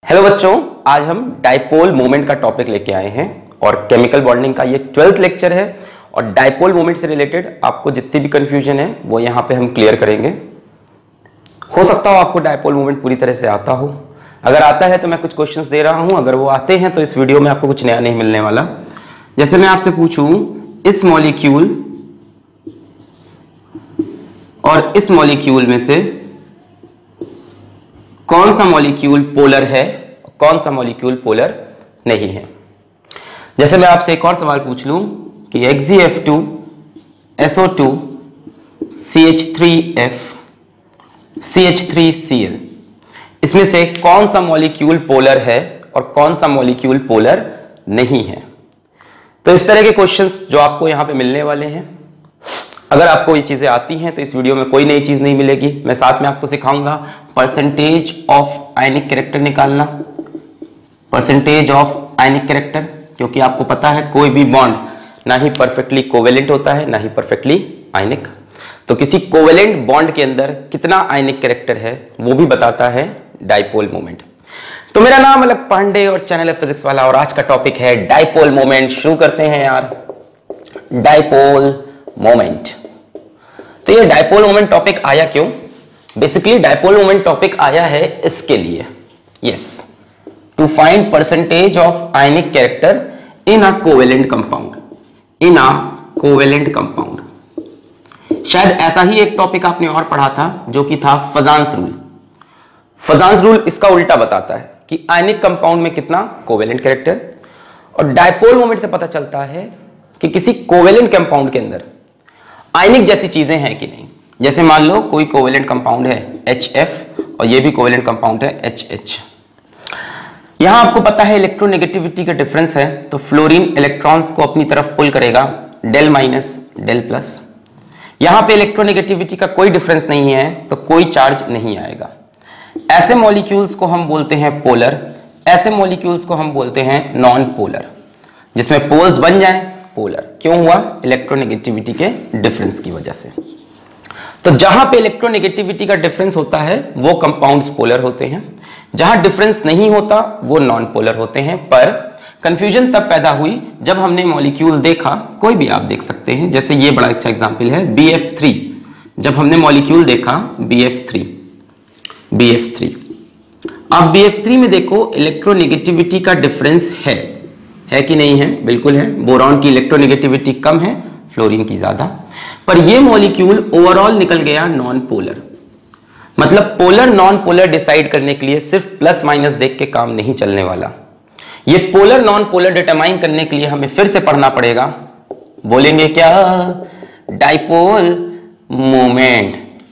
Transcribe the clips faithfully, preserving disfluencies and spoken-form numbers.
Hello बच्चों, आज हम डाइपोल मोमेंट का टॉपिक लेके आए हैं और केमिकल बॉन्डिंग का ये ट्वेल्थ लेक्चर है और डाइपोल मोमेंट से रिलेटेड आपको जितनी भी कंफ्यूजन है वो यहाँ पे हम क्लियर करेंगे। हो सकता हो आपको डाइपोल मोमेंट पूरी तरह से आता हो, अगर आता है तो मैं कुछ क्वेश्चंस दे रहा हूँ, अगर वो आते हैं तो इस वीडियो में आपको कुछ नया नहीं मिलने वाला। जैसे मैं आपसे पूछूं इस मॉलिक्यूल और इस मॉलिक्यूल में से कौन सा मॉलिक्यूल पोलर है, कौन सा मॉलिक्यूल पोलर नहीं है। जैसे मैं आपसे एक और सवाल पूछ लूं कि X G F two S O two C H three F C H three C L, इसमें से कौन सा मॉलिक्यूल पोलर है और कौन सा मॉलिक्यूल पोलर नहीं है। तो इस तरह के क्वेश्चंस जो आपको यहां पे मिलने वाले हैं, अगर आपको ये चीजें आती हैं तो इस वीडियो में कोई नई चीज नहीं मिलेगी। मैं साथ में आपको सिखाऊंगा परसेंटेज ऑफ आयनिक कैरेक्टर निकालना, परसेंटेज ऑफ आयनिक कैरेक्टर, क्योंकि आपको पता है कोई भी बॉन्ड ना ही परफेक्टली कोवेलेंट होता है ना ही परफेक्टली आयनिक। तो किसी कोवेलेंट बॉन्ड के अंदर कितना आयनिक कैरेक्टर है वो भी बताता है डाइपोल मोमेंट। तो मेरा नाम अलग पांडे और चैनल है फिजिक्स वाला और आज का टॉपिक है डाइपोल मोमेंट। शुरू करते हैं यार, डाइपोल मोमेंट। तो ये डाइपोल मोमेंट टॉपिक आया क्यों? बेसिकली डाइपोल मोमेंट टॉपिक आया है इसके लिए, yes, to find percentage of ionic character in a covalent compound, in a covalent compound. शायद ऐसा ही एक टॉपिक आपने और पढ़ा था जो कि था फजान्स रूल। फजान्स रूल इसका उल्टा बताता है कि आयनिक कंपाउंड में कितना कोवेलेंट कैरेक्टर, और डाइपोल मोमेंट से पता चलता है कि किसी कोवेलेंट कंपाउंड के अंदर आयनिक जैसी चीजें हैं कि नहीं। जैसे मान लो कोई कोवेलेंट कंपाउंड है एच एफ और ये भी कोवेलेंट कंपाउंड है एच एच। यहां आपको पता है इलेक्ट्रोनेगेटिविटी का डिफरेंस है, तो फ्लोरीन इलेक्ट्रॉन्स को अपनी तरफ पुल करेगा, डेल माइनस डेल प्लस। यहां पे इलेक्ट्रोनेगेटिविटी का कोई डिफरेंस नहीं है तो कोई चार्ज नहीं आएगा। ऐसे मॉलिक्यूल्स को हम बोलते हैं पोलर, ऐसे मॉलिक्यूल्स को हम बोलते हैं नॉन पोलर, जिसमें पोल्स बन जाएं पोलर। क्यों हुआ? इलेक्ट्रोनेगेटिविटी के डिफरेंस की वजह से। तो जहां पे इलेक्ट्रोनेगेटिविटी का डिफरेंस होता है वो कंपाउंड्स पोलर होते हैं, जहां डिफरेंस नहीं होता वो नॉन पोलर होते हैं। पर कंफ्यूजन तब पैदा हुई जब हमने मॉलिक्यूल देखा, कोई भी आप देख सकते हैं, जैसे ये बड़ा अच्छा एग्जांपल है बी एफ थ्री। जब हमने मॉलिक्यूल देखा B F three, B F three, अब बी एफ थ्री में देखो इलेक्ट्रोनेगेटिविटी का डिफरेंस है है कि नहीं है? बिल्कुल है। बोरॉन की इलेक्ट्रोनेगेटिविटी कम है, फ्लोरीन की ज्यादा। पर ये मॉलिक्यूल ओवरऑल निकल गया नॉन पोलर। मतलब पोलर नॉन पोलर डिसाइड करने के लिए सिर्फ प्लस माइनस देख के काम नहीं चलने वाला। ये पोलर नॉन पोलर डिटरमाइन करने के लिए हमें फिर से पढ़ना पड़ेगा। बोलेंगे क्या? Dipole moment.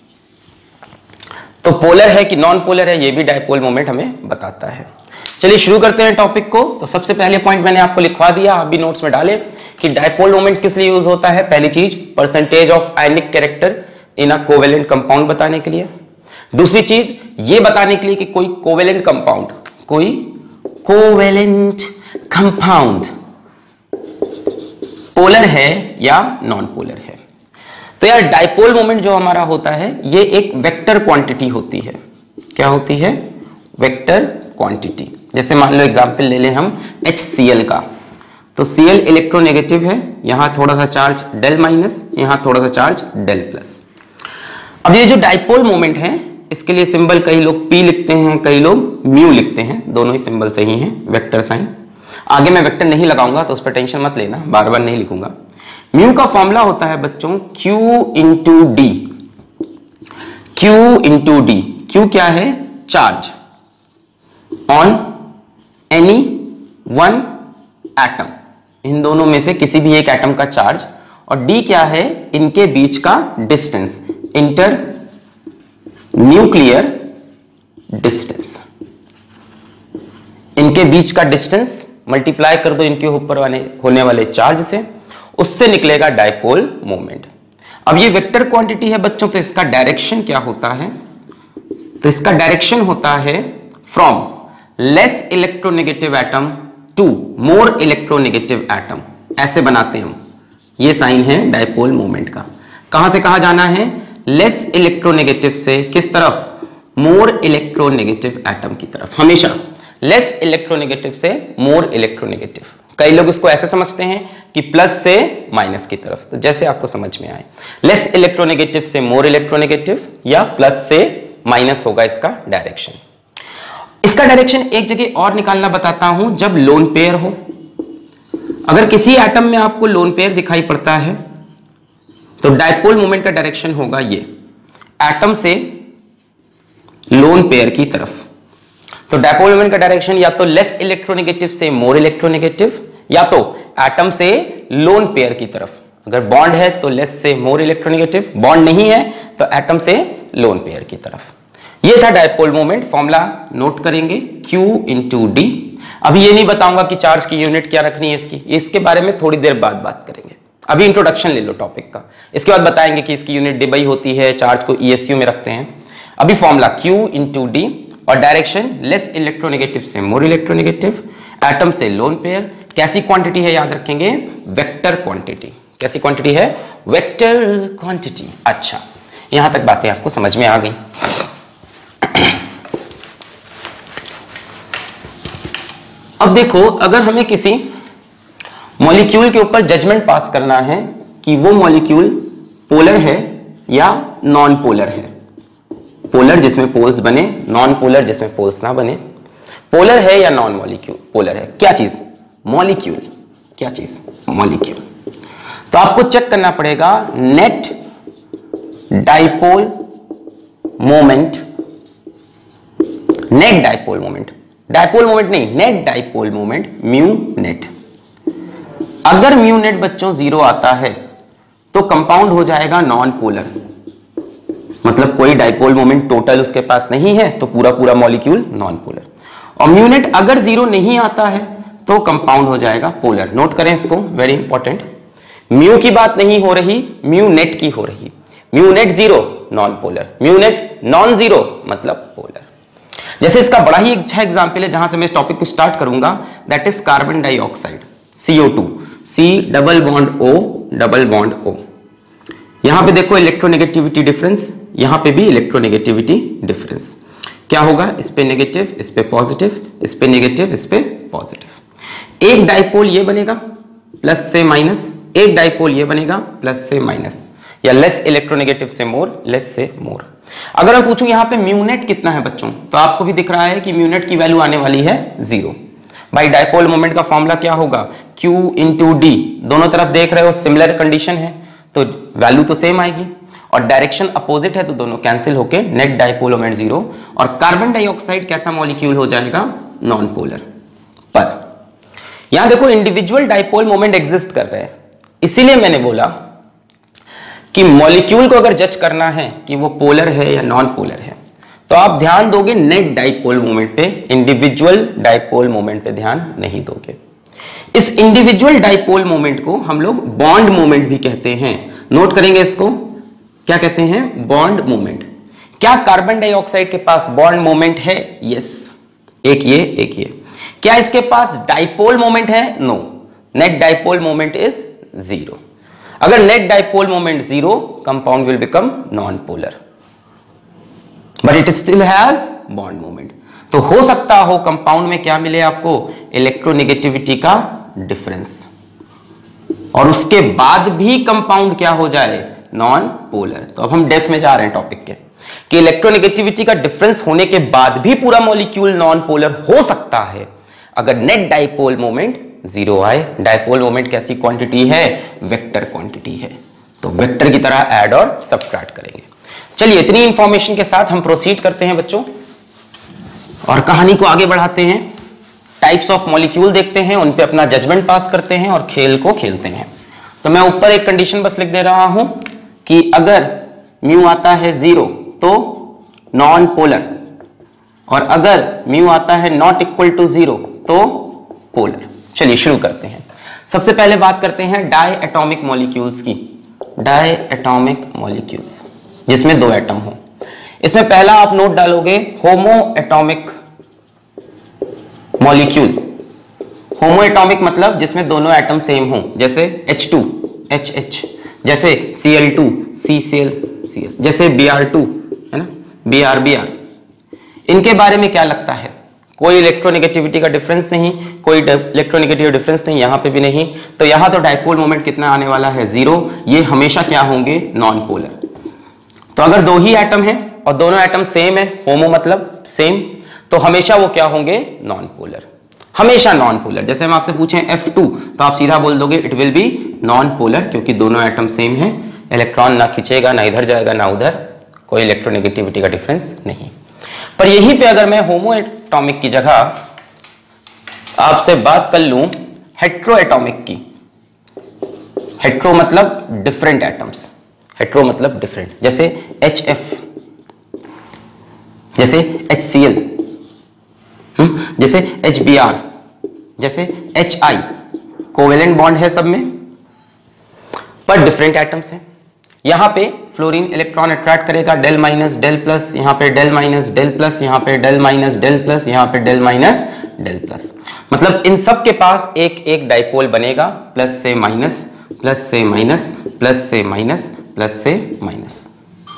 तो पोलर है कि नॉन पोलर है ये भी डाइपोल मोमेंट हमें बताता है। चलिए शुरू करते हैं टॉपिक को। तो सबसे पहले पॉइंट मैंने आपको लिखवा दिया, आप भी नोट्स में डालें कि डाइपोल मोमेंट किस लिए यूज होता है। पहली चीज percentage of ionic character in a covalent compound बताने के लिए। दूसरी चीज ये बताने के लिए कि कोई कोवेलेंट कंपाउंड, कोई कोवेलेंट कंपाउंड पोलर है या नॉन पोलर है। तो यार डाइपोल मोमेंट जो हमारा होता है ये एक वेक्टर क्वांटिटी होती है। क्या होती है? Vector quantity. जैसे मान लो एग्जांपल ले लें हम एच सी एल का, तो Cl इलेक्ट्रोनेगेटिव है, यहां थोड़ा सा चार्ज डेल माइनस, यहां थोड़ा सा चार्ज डेल प्लस। अब ये जो डाइपोल मोमेंट है इसके लिए सिंबल कई लोग P लिखते हैं, कई लोग म्यू लिखते हैं, दोनों ही सिंबल सही हैं, वेक्टर साइन। आगे मैं वेक्टर नहीं लगाऊंगा तो उस पर टेंशन मत लेना, बार बार नहीं लिखूंगा। म्यू का फॉर्मूला होता है बच्चों Q into D. Q into D. Q क्या है? Charge on any one atom, इन दोनों में से किसी भी एक एटम का चार्ज, और डी क्या है? इनके बीच का डिस्टेंस, इंटर न्यूक्लियर डिस्टेंस। इनके बीच का डिस्टेंस मल्टीप्लाई कर दो इनके ऊपर वाले होने वाले चार्ज से, उससे निकलेगा डाइपोल मोमेंट। अब ये वेक्टर क्वांटिटी है बच्चों, तो इसका डायरेक्शन क्या होता है? तो इसका डायरेक्शन होता है from less electronegative atom to more electronegative atom. ऐसे बनाते हैं हम, ये साइन है डाइपोल मोमेंट का। कहां से कहां जाना है? लेस इलेक्ट्रोनेगेटिव से किस तरफ? मोर इलेक्ट्रोनेगेटिव एटम की तरफ। हमेशा लेस इलेक्ट्रोनेगेटिव से मोर इलेक्ट्रोनेगेटिव। कई लोग इसको ऐसे समझते हैं कि प्लस से माइनस की तरफ, तो जैसे आपको समझ में आए, लेस इलेक्ट्रोनेगेटिव से मोर इलेक्ट्रोनेगेटिव या प्लस से माइनस होगा इसका डायरेक्शन। इसका डायरेक्शन एक जगह और निकालना बताता हूं, जब लोन पेयर हो। अगर किसी एटम में आपको लोन पेयर दिखाई पड़ता है तो डायपोल मोमेंट का डायरेक्शन होगा ये, एटम से लोन पेयर की तरफ। तो डायपोल मोमेंट का डायरेक्शन या तो लेस इलेक्ट्रोनेगेटिव से मोर इलेक्ट्रोनेगेटिव या तो एटम से लोन पेयर की तरफ। अगर बॉन्ड है तो लेस से मोर इलेक्ट्रोनेगेटिव, बॉन्ड नहीं है तो एटम से लोन पेयर की तरफ। ये था डायपोल मोमेंट। फॉर्मूला नोट करेंगे, Q इंटू डी। अभी ये नहीं बताऊंगा कि चार्ज की यूनिट क्या रखनी है इसकी, इसके बारे में थोड़ी देर बाद बात करेंगे। अभी इंट्रोडक्शन ले लो टॉपिक का, इसके बाद बताएंगे कि इसकी यूनिट डिबाई होती है, चार्ज को ई एस यू में रखते हैं। अभी फॉर्मूला Q इंटू डी और डायरेक्शन लेस इलेक्ट्रोनेगेटिव से मोर इलेक्ट्रोनेगेटिव, एटम से लोन पेयर। कैसी क्वांटिटी है याद रखेंगे, वेक्टर क्वांटिटी। कैसी क्वांटिटी है, वेक्टर क्वांटिटी। अच्छा, यहां तक बातें आपको समझ में आ गई। अब देखो, अगर हमें किसी मॉलिक्यूल के ऊपर जजमेंट पास करना है कि वो मॉलिक्यूल पोलर है या नॉन पोलर है, पोलर जिसमें पोल्स बने, नॉन पोलर जिसमें पोल्स ना बने, पोलर है या नॉन मॉलिक्यूल पोलर है, क्या चीज, मॉलिक्यूल। क्या चीज, मॉलिक्यूल। तो आपको चेक करना पड़ेगा net dipole moment, net dipole moment, dipole moment नहीं, net dipole moment, mu net. अगर म्यू नेट बच्चों जीरो आता है तो कंपाउंड हो जाएगा नॉन पोलर, मतलब कोई डाइपोल मोमेंट टोटल उसके पास नहीं है तो पूरा पूरा मॉलिक्यूल नॉन पोलर। और म्यू नेट अगर जीरो नहीं आता है तो कंपाउंड हो जाएगा पोलर। नोट करें इसको, वेरी इंपॉर्टेंट। म्यू की बात नहीं हो रही, म्यू नेट की हो रही। Mu net zero non polar, mu net non zero मतलब पोलर। जैसे इसका बड़ा ही अच्छा एग्जांपल है जहां से मैं इस टॉपिक को स्टार्ट करूंगा, that is carbon dioxide, C O two, C double bond O double bond O। यहां पे देखो इलेक्ट्रोनेगेटिविटी डिफरेंस, यहां पे भी इलेक्ट्रोनेगेटिविटी डिफरेंस। क्या होगा, इस पे नेगेटिव, इस पे पॉजिटिव, इस पे नेगेटिव, इस पे पॉजिटिव। एक डाइपोल ये बनेगा प्लस से माइनस, एक डाइपोल ये बनेगा प्लस से माइनस, या लेस इलेक्ट्रोनेगेटिव से मोर, लेस से मोर। अगर मैं पूछूं यहां पे म्यू नेट कितना है बच्चों, तो आपको भी दिख रहा है कि म्यू नेट की वैल्यू आने वाली है जीरो। भाई डाइपोल मोमेंट का फॉर्मूला क्या होगा, Q इंटू डी। दोनों तरफ देख रहे हो सिमिलर कंडीशन है तो वैल्यू तो सेम आएगी, और डायरेक्शन अपोजिट है तो दोनों कैंसिल होके नेट डाइपोल मोमेंट जीरो। और कार्बन डाइऑक्साइड कैसा मॉलिक्यूल हो जाएगा, नॉन पोलर। पर यहां देखो इंडिविजुअल डाइपोल मोमेंट एग्जिस्ट कर रहे हैं, इसीलिए मैंने बोला कि मॉलिक्यूल को अगर जज करना है कि वो पोलर है या नॉन पोलर है तो आप ध्यान दोगे नेट डाइपोल मोमेंट पे, इंडिविजुअल डाइपोल मोमेंट पे ध्यान नहीं दोगे। इस इंडिविजुअल डाइपोल मोमेंट को हम लोग बॉन्ड मोमेंट भी कहते हैं। नोट करेंगे इसको, क्या कहते हैं, बॉन्ड मोमेंट। क्या कार्बन डाइऑक्साइड के पास बॉन्ड मोमेंट है, यस, एक ये एक ये। क्या इसके पास डाइपोल मोमेंट है, no, net dipole moment is zero. अगर net dipole moment zero, compound will become non polar, but it still has bond moment. तो हो सकता हो कंपाउंड में क्या मिले आपको, इलेक्ट्रोनेगेटिविटी का डिफरेंस, और उसके बाद भी कंपाउंड क्या हो जाए, नॉन पोलर। तो अब हम डेप्थ में जा रहे हैं टॉपिक के, कि इलेक्ट्रोनेगेटिविटी का डिफरेंस होने के बाद भी पूरा मॉलिक्यूल नॉन पोलर हो सकता है अगर नेट डाइपोल मोमेंट जीरो आए। डाइपोल मोमेंट कैसी क्वांटिटी है, वेक्टर क्वांटिटी है, तो वेक्टर की तरह ऐड और सब्ट्रैक्ट करेंगे। चलिए, इतनी इंफॉर्मेशन के साथ हम प्रोसीड करते हैं बच्चों और कहानी को आगे बढ़ाते हैं। टाइप्स ऑफ मॉलिक्यूल देखते हैं, उन पे अपना जजमेंट पास करते हैं और खेल को खेलते हैं। तो मैं ऊपर एक कंडीशन बस लिख दे रहा हूं कि अगर म्यू आता है जीरो तो नॉन पोलर, और अगर म्यू आता है नॉट इक्वल टू जीरो तो पोलर। चलिए शुरू करते हैं। सबसे पहले बात करते हैं डाई एटॉमिक मॉलिक्यूल्स की। डाई एटॉमिक मॉलिक्यूल्स जिसमें दो एटम हो। इसमें पहला आप नोट डालोगे homoatomic molecule. Homoatomic मतलब जिसमें दोनों एटम सेम हो, जैसे एच टू एच एच, जैसे C L two C C L C L, जैसे बी आर टू है ना, बी आर बी आर। इनके बारे में क्या लगता है कोई इलेक्ट्रोनेगेटिविटी का डिफरेंस नहीं, कोई इलेक्ट्रोनेगेटिव डिफरेंस नहीं, यहाँ पे भी नहीं। तो यहाँ तो डाइपोल मोमेंट कितना आने वाला है, जीरो। ये हमेशा क्या होंगे, नॉन पोलर। तो अगर दो ही एटम है और दोनों एटम सेम है, होमो मतलब सेम, तो हमेशा वो क्या होंगे, नॉन पोलर, हमेशा नॉन पोलर। जैसे हम आपसे पूछें एफ टू, तो आप सीधा बोल दोगे it will be non polar, क्योंकि दोनों एटम सेम है, इलेक्ट्रॉन ना खींचेगा, ना इधर जाएगा ना उधर, कोई इलेक्ट्रोनेगेटिविटी का डिफरेंस नहीं। पर यहीं पे अगर मैं होमो एटॉमिक की जगह आपसे बात कर लूं हेट्रो एटॉमिक की, हेट्रो मतलब डिफरेंट एटम्स, हेट्रो मतलब डिफरेंट, जैसे एच एफ, जैसे एच सी एल, जैसे एच बी आर, जैसे एच आई, कोवेलेंट बॉन्ड है सब में, पर डिफरेंट एटम्स हैं। यहां पे फ्लोरीन इलेक्ट्रॉन अट्रैक्ट करेगा, डेल माइनस डेल प्लस, यहां पे डेल माइनस डेल प्लस, यहां पे डेल माइनस डेल प्लस, यहां पे डेल माइनस डेल प्लस। मतलब इन सब के पास एक एक डाइपोल बनेगा, प्लस से माइनस, प्लस से माइनस, प्लस से माइनस, प्लस से माइनस।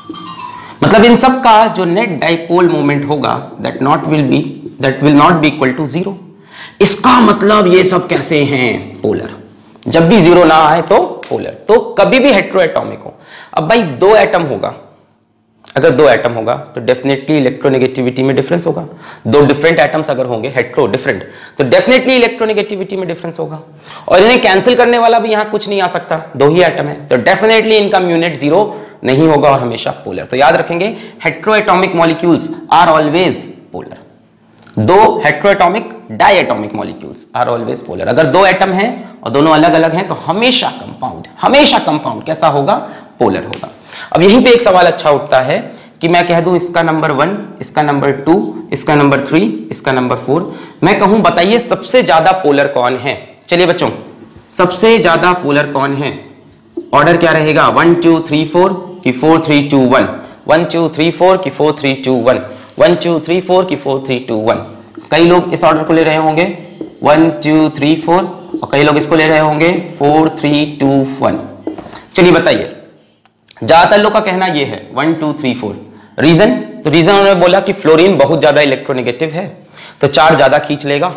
मतलब इन सब का जो नेट डाइपोल मोमेंट होगा that not will be that will not be equal to zero. इसका मतलब ये सब कैसे हैं, पोलर। जब भी जीरो ना आए तो पोलर, तो कभी भी हेट्रोएटॉमिक हो। अब भाई दो एटम होगा, अगर दो एटम होगा तो डेफिनेटली इलेक्ट्रोनेगेटिविटी में डिफरेंस होगा। दो डिफरेंट एटम्स अगर होंगे, हेट्रो डिफरेंट, तो डेफिनेटली इलेक्ट्रोनेगेटिविटी में डिफरेंस होगा। और इन्हें कैंसिल करने वाला भी यहां कुछ नहीं आ सकता, दो ही एटम है, तो डेफिनेटली इनका म्यूनेट जीरो नहीं होगा और हमेशा पोलर। तो याद रखेंगे heteroatomic molecules are always polar. दो heteroatomic diatomic molecules are always polar. अगर दो एटम हैं और दोनों अलग अलग हैं तो हमेशा कंपाउंड, हमेशा कंपाउंड कैसा होगा, पोलर होगा। अब यहीं पे एक सवाल अच्छा उठता है कि मैं कह दूं इसका नंबर वन, इसका नंबर टू, इसका नंबर थ्री, इसका नंबर फोर, मैं कहूं बताइए सबसे ज्यादा पोलर कौन है। चलिए बच्चों, सबसे ज्यादा पोलर कौन है, ऑर्डर क्या रहेगा, वन टू थ्री फोर की four three two one, one two three four की four three two one, one two three four की फोर थ्री टू वन। कई लोग इस ऑर्डर को ले रहे होंगे वन टू थ्री फोर, और कई लोग इसको ले रहे होंगे फोर थ्री टू वन। चलिए बताइए, ज्यादातर लोग का कहना यह है one two three four. Reason, तो रीजन उन्होंने बोला कि फ्लोरीन बहुत ज्यादा इलेक्ट्रोनेगेटिव है, तो चार्ज ज्यादा खींच लेगा,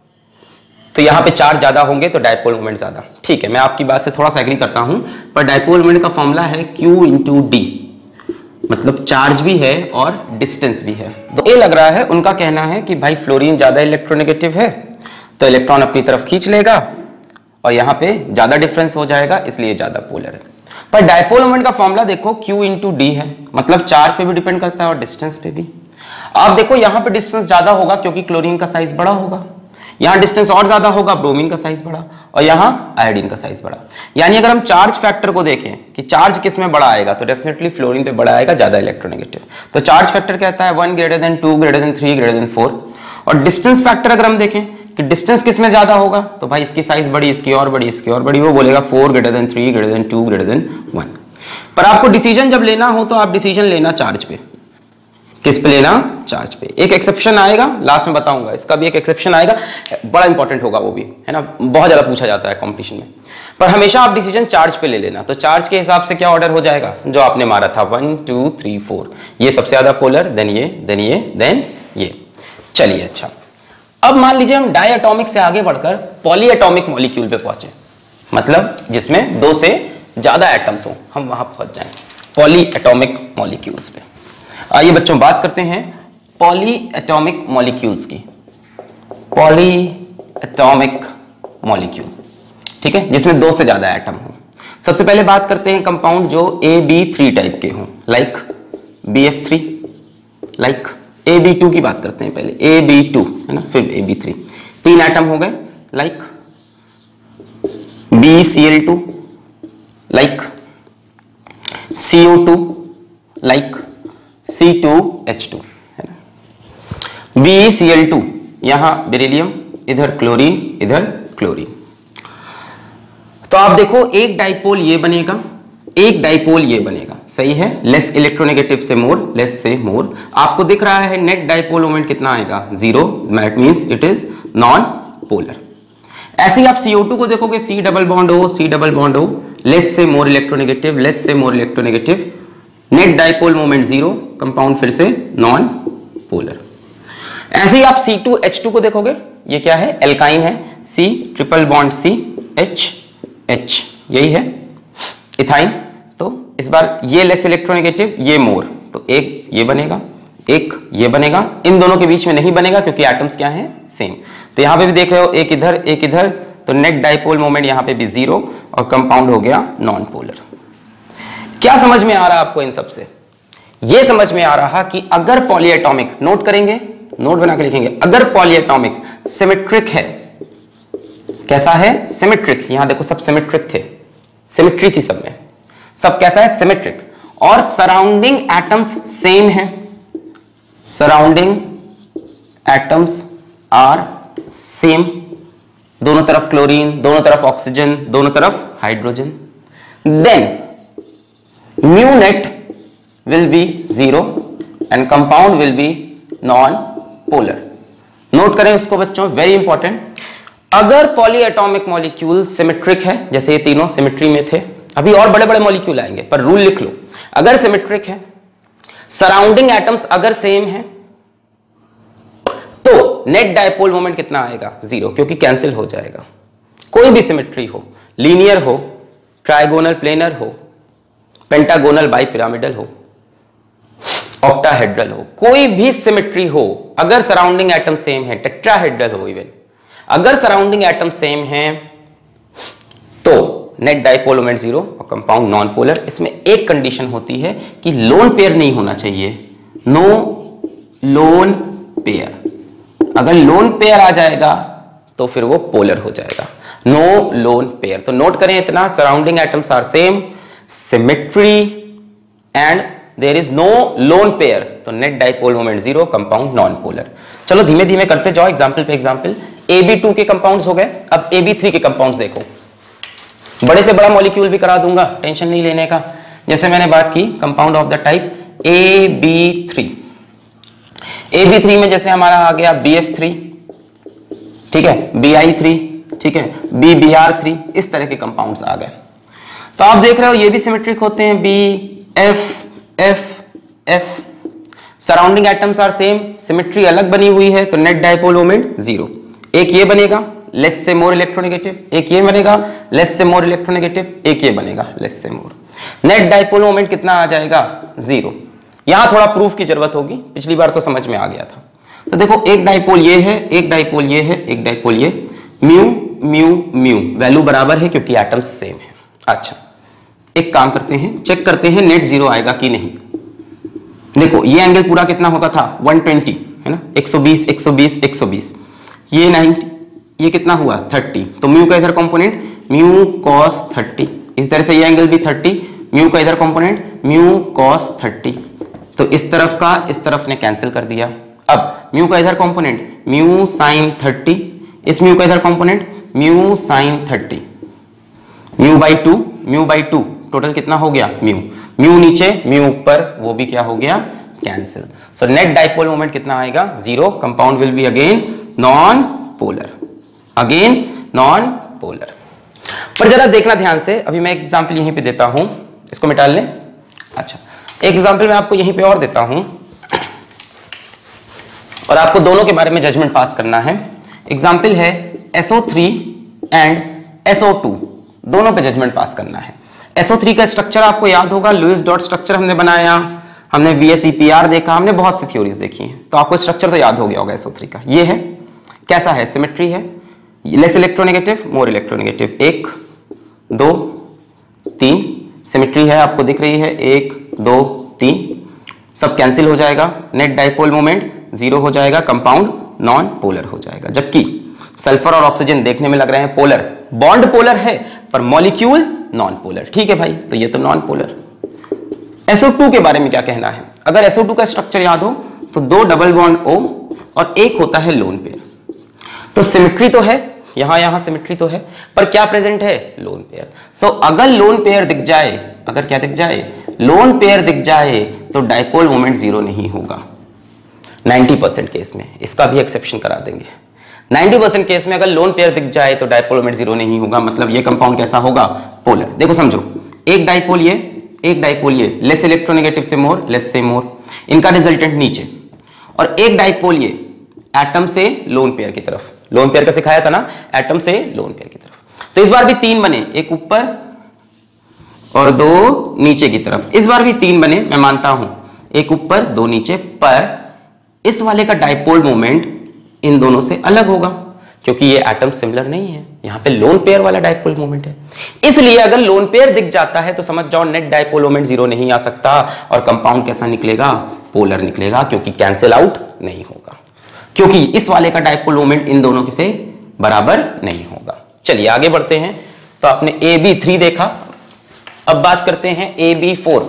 तो यहां पे चार्ज ज्यादा होंगे तो डायपोल मोमेंट ज्यादा। ठीक है, मैं आपकी बात से थोड़ा सा एग्री करता हूं, पर डायपोल मोमेंट का फॉर्मूला है Q इंटू डी, मतलब चार्ज भी है और डिस्टेंस भी है। तो ये लग रहा है उनका कहना है कि भाई फ्लोरीन ज्यादा इलेक्ट्रोनेगेटिव है तो इलेक्ट्रॉन अपनी तरफ खींच लेगा और यहाँ पे ज्यादा डिफरेंस हो जाएगा, इसलिए ज्यादा पोलर है। पर डायपोल मोमेंट का फॉर्मूला देखो Q इंटू डी है, मतलब चार्ज पे भी डिपेंड करता है और डिस्टेंस पे भी। आप देखो यहाँ पे डिस्टेंस ज्यादा होगा क्योंकि क्लोरीन का साइज बड़ा होगा, यहाँ डिस्टेंस और ज्यादा होगा, ब्रोमीन का साइज बड़ा, और यहाँ आयोडीन का साइज बड़ा। यानी अगर हम चार्ज फैक्टर को देखें कि चार्ज किस में बड़ा आएगा, तो डेफिनेटली फ्लोरीन पे बड़ा आएगा, ज्यादा इलेक्ट्रोनेगेटिव। तो चार्ज फैक्टर कहता है one greater than two, greater than three, greater than four. और डिस्टेंस फैक्टर अगर हम देखें कि डिस्टेंस किस में ज्यादा होगा, तो भाई इसकी साइज बड़ी, इसकी और बड़ी, इसकी और बड़ी, वो बोलेगा four greater than three, greater than two, greater than one. पर आपको डिसीजन जब लेना हो तो आप डिसीजन लेना चार्ज पे। किस पे लेना, चार्ज पे। एक एक्सेप्शन आएगा, लास्ट में बताऊंगा, इसका भी एक एक्सेप्शन आएगा, बड़ा इंपॉर्टेंट होगा वो भी, है ना, बहुत ज्यादा पूछा जाता है कंपटीशन में। पर हमेशा आप डिसीजन चार्ज पे ले लेना। तो चार्ज के हिसाब से क्या ऑर्डर हो जाएगा, जो आपने मारा था वन टू थ्री फोर, ये सबसे ज्यादा पोलर, देन ये, देन ये, देन ये। चलिए अच्छा, अब मान लीजिए हम डायएटॉमिक से आगे बढ़कर पॉलीएटॉमिक मॉलिक्यूल पे पहुंचे, मतलब जिसमें दो से ज्यादा एटम्स हो, हम वहां पहुंच जाएं पॉलीएटॉमिक मॉलिक्यूल्स पे। आइए बच्चों बात करते हैं पॉलीएटॉमिक मॉलिक्यूल्स की। पॉलीएटॉमिक मॉलिक्यूल, ठीक है, जिसमें दो से ज्यादा एटम हो। सबसे पहले बात करते हैं कंपाउंड जो ए बी थ्री टाइप के हों, like B F three, like A B two की बात करते हैं पहले, ए बी टू है ना, फिर ए बी थ्री, तीन एटम हो गए, like B C L two, like C O two, like C two H two, है ना, बी सी एल टू, यहां बेरिलियम, इधर क्लोरीन, इधर क्लोरीन। तो आप देखो एक डाइपोल ये बनेगा, एक डाइपोल ये बनेगा, सही है, लेस इलेक्ट्रोनेगेटिव से मोर, लेस से मोर। आपको दिख रहा है नेट डाइपोल मोमेंट कितना आएगा, zero, that means it is non polar. ऐसे ही आप सी ओ टू को देखोगे, सी डबल बॉन्ड हो, सी डबल बॉन्ड हो, लेस से मोर इलेक्ट्रोनेगेटिव, लेस से more electronegative, net dipole moment zero, compound फिर से नॉन पोलर। ऐसे ही आप सी टू एच टू को देखोगे, ये क्या है, एल्काइन है, C triple bond C H H, यही है इथाइन। तो इस बार ये लेस इलेक्ट्रोनेगेटिव, ये मोर, तो एक ये बनेगा, एक ये बनेगा, इन दोनों के बीच में नहीं बनेगा क्योंकि एटम्स क्या हैं, सेम। तो यहां पे भी देख रहे हो, एक इधर एक इधर, तो नेट डाइपोल मोमेंट यहां पे भी जीरो और कंपाउंड हो गया नॉन पोलर। क्या समझ में आ रहा है आपको इन सब से? ये समझ में आ रहा कि अगर पॉलीएटॉमिक, नोट करेंगे, नोट बना के लिखेंगे, अगर पॉलीएटॉमिक सिमेट्रिक है, कैसा है, सिमेट्रिक, यहां देखो सब सिमेट्रिक थे, सिमेट्री थी सब में, सब कैसा है, सिमेट्रिक, और सराउंडिंग एटम्स सेम है, सराउंडिंग एटम्स आर सेम, दोनों तरफ क्लोरीन, दोनों तरफ ऑक्सीजन, दोनों तरफ hydrogen, then mu net will be zero and compound will be non-polar। Note करें उसको बच्चों, वेरी इंपॉर्टेंट। अगर पॉलीएटॉमिक मॉलिक्यूल सिमेट्रिक है, जैसे ये तीनों सिमेट्री में थे, अभी और बड़े बड़े मॉलिक्यूल आएंगे, पर रूल लिख लो, अगर सिमेट्रिक है, सराउंडिंग एटम्स अगर सेम है, तो नेट डाइपोल मोमेंट कितना आएगा, जीरो, क्योंकि कैंसिल हो जाएगा। कोई भी सिमेट्री हो, लीनियर हो, ट्राइगोनल प्लेनर हो, पेंटागोनल बाई पिरामिडल हो, ऑक्टाहेड्रल हो, कोई भी सिमेट्री हो, अगर सराउंडिंग एटम सेम है, टेट्राहेड्रल हो इवन, अगर सराउंडिंग एटम सेम है तो नेट डाइपोल मोमेंट जीरो और कंपाउंड नॉन पोलर। इसमें एक कंडीशन होती है कि लोन पेयर नहीं होना चाहिए, नो लोन पेयर। अगर लोन पेयर आ जाएगा तो फिर वो पोलर हो जाएगा, नो लोन पेयर। तो नोट करें इतना, surrounding atoms are same, symmetry and there is no lone pair, तो net dipole moment zero, compound non polar. चलो धीमे धीमे करते जाओ, एग्जांपल पे एग्जांपल। ए बी टू के कंपाउंड्स हो गए, अब ए बी थ्री के कंपाउंड्स देखो। बड़े से बड़ा मॉलिक्यूल भी करा दूंगा, टेंशन नहीं लेने का। जैसे मैंने बात की compound of the type A B three, A B three में जैसे हमारा आ गया बी एफ थ्री, ठीक है, बी आई थ्री, ठीक है, बी बी आर थ्री, इस तरह के कंपाउंड्स आ गए। तो आप देख रहे हो ये भी सिमेट्रिक होते हैं, B F F F, surrounding atoms are same, symmetry अलग बनी हुई है, तो नेट डाइपोल मोमेंट जीरो। एक ये बनेगा लेस से मोर इलेक्ट्रोनेगेटिव, एक ये बनेगा लेस से मोर इलेक्ट्रोनेगेटिव, एक ये बनेगा लेस से मोर, नेट डाइपोल मोमेंट कितना आ जाएगा, जीरो। यहां थोड़ा प्रूफ की जरूरत होगी, पिछली बार तो समझ में आ गया था। तो देखो एक डाइपोल ये है, एक डाइपोल ये है, एक डाइपोल ये, म्यू म्यू म्यू वैल्यू बराबर है क्योंकि एटम्स सेम है। अच्छा, एक काम करते हैं, चेक करते हैं नेट जीरो आएगा कि नहीं। देखो ये एंगल पूरा कितना होता था, वन ट्वेंटी है ना, एक सौ बीस एक सौ बीस एक सौ बीस, ये नाइंटी, ये कितना हुआ थर्टी, तो म्यू का इधर कंपोनेंट म्यू कॉस थर्टी, इस तरह से ये एंगल भी थर्टी, म्यू का इधर कंपोनेंट म्यू कॉस थर्टी, तो इस तरफ का इस तरफ ने कैंसिल कर दिया। अब म्यू का इधर कंपोनेंट म्यू साइन थर्टी, इस म्यू का इधर component mu sine thirty, mu by two, mu by two, total कितना हो गया म्यू, म्यू नीचे म्यू ऊपर, वो भी क्या हो गया, cancel. So net dipole moment कितना आएगा, zero, compound will be again non polar, again non polar. पर जरा देखना ध्यान से, अभी मैं एग्जांपल यहीं पे देता हूं, इसको मिटा लें। अच्छा, एक एग्जांपल मैं आपको यहीं पे और देता हूं और आपको दोनों के बारे में जजमेंट पास करना है। एग्जांपल है S O three and S O two, दोनों पे जजमेंट पास करना है। एस ओ थ्री का स्ट्रक्चर आपको याद होगा, लुईस डॉट स्ट्रक्चर हमने बनाया, हमने V S E P R देखा, हमने बहुत सी थ्योरीज देखी हैं, तो आपको स्ट्रक्चर तो याद हो गया होगा एस ओ थ्री का। ये है, कैसा है, सिमेट्री है, लेस इलेक्ट्रोनेगेटिव मोर इलेक्ट्रोनेगेटिव, एक दो तीन, सिमेट्री है आपको दिख रही है, एक दो तीन, सब कैंसिल हो जाएगा, नेट डाइपोल मोमेंट जीरो हो जाएगा, कंपाउंड नॉन पोलर हो जाएगा। जबकि सल्फर और ऑक्सीजन देखने में लग रहे हैं पोलर, बॉन्ड पोलर है पर मॉलिक्यूल नॉन पोलर। ठीक है भाई, तो ये तो non polar. S O two के बारे में क्या कहना है? अगर एस ओ टू का स्ट्रक्चर याद हो तो दो डबल बॉन्ड O और एक होता है लोन पेयर। तो सिमेट्री तो है, यहां यहां सिमेट्री तो है, पर क्या प्रेजेंट है, लोन पेयर। सो अगर लोन पेयर दिख जाए, अगर क्या दिख जाए, लोन पेयर दिख जाए, तो डाइपोल मोमेंट जीरो नहीं होगा। नाइंटी परसेंट केस में, इसका भी एक्सेप्शन करा देंगे। नाइंटी परसेंट केस में अगर लोन पेयर दिख जाए तो डाइपोल मोमेंट जीरो नहीं होगा, मतलब ये कंपाउंड कैसा होगा, पोलर। देखो समझो, एक डाइपोल ये, एक डाइपोल ये, लेस इलेक्ट्रोनेगेटिव से मोर, लेस से मोर, इनका रिजल्टेंट नीचे, और एक डाइपोल ये, एटम से लोन पेयर की तरफ। लोन पेयर का सिखाया था ना, एटम से लोन पेयर की तरफ। तो इस बार भी तीन बने, एक ऊपर और दो नीचे की तरफ। इस बार भी तीन बने, मैं मानता हूं, एक ऊपर दो नीचे, पर इस वाले का डाइपोल मोमेंट इन दोनों से अलग होगा क्योंकि ये एटम सिमिलर नहीं है, यहां पे लोन पेयर वाला डाइपोल मोमेंट है। इसलिए अगर लोन पेयर दिख जाता है तो समझ जाओ नेट डाइपोल मोमेंट जीरो नहीं आ सकता और कंपाउंड कैसा निकलेगा, पोलर निकलेगा, क्योंकि कैंसिल आउट नहीं होगा, क्योंकि इस वाले का डाइपोल मोमेंट इन दोनों से बराबर नहीं होगा। चलिए आगे बढ़ते हैं। तो आपने ए बी थ्री देखा, अब बात करते हैं A B four.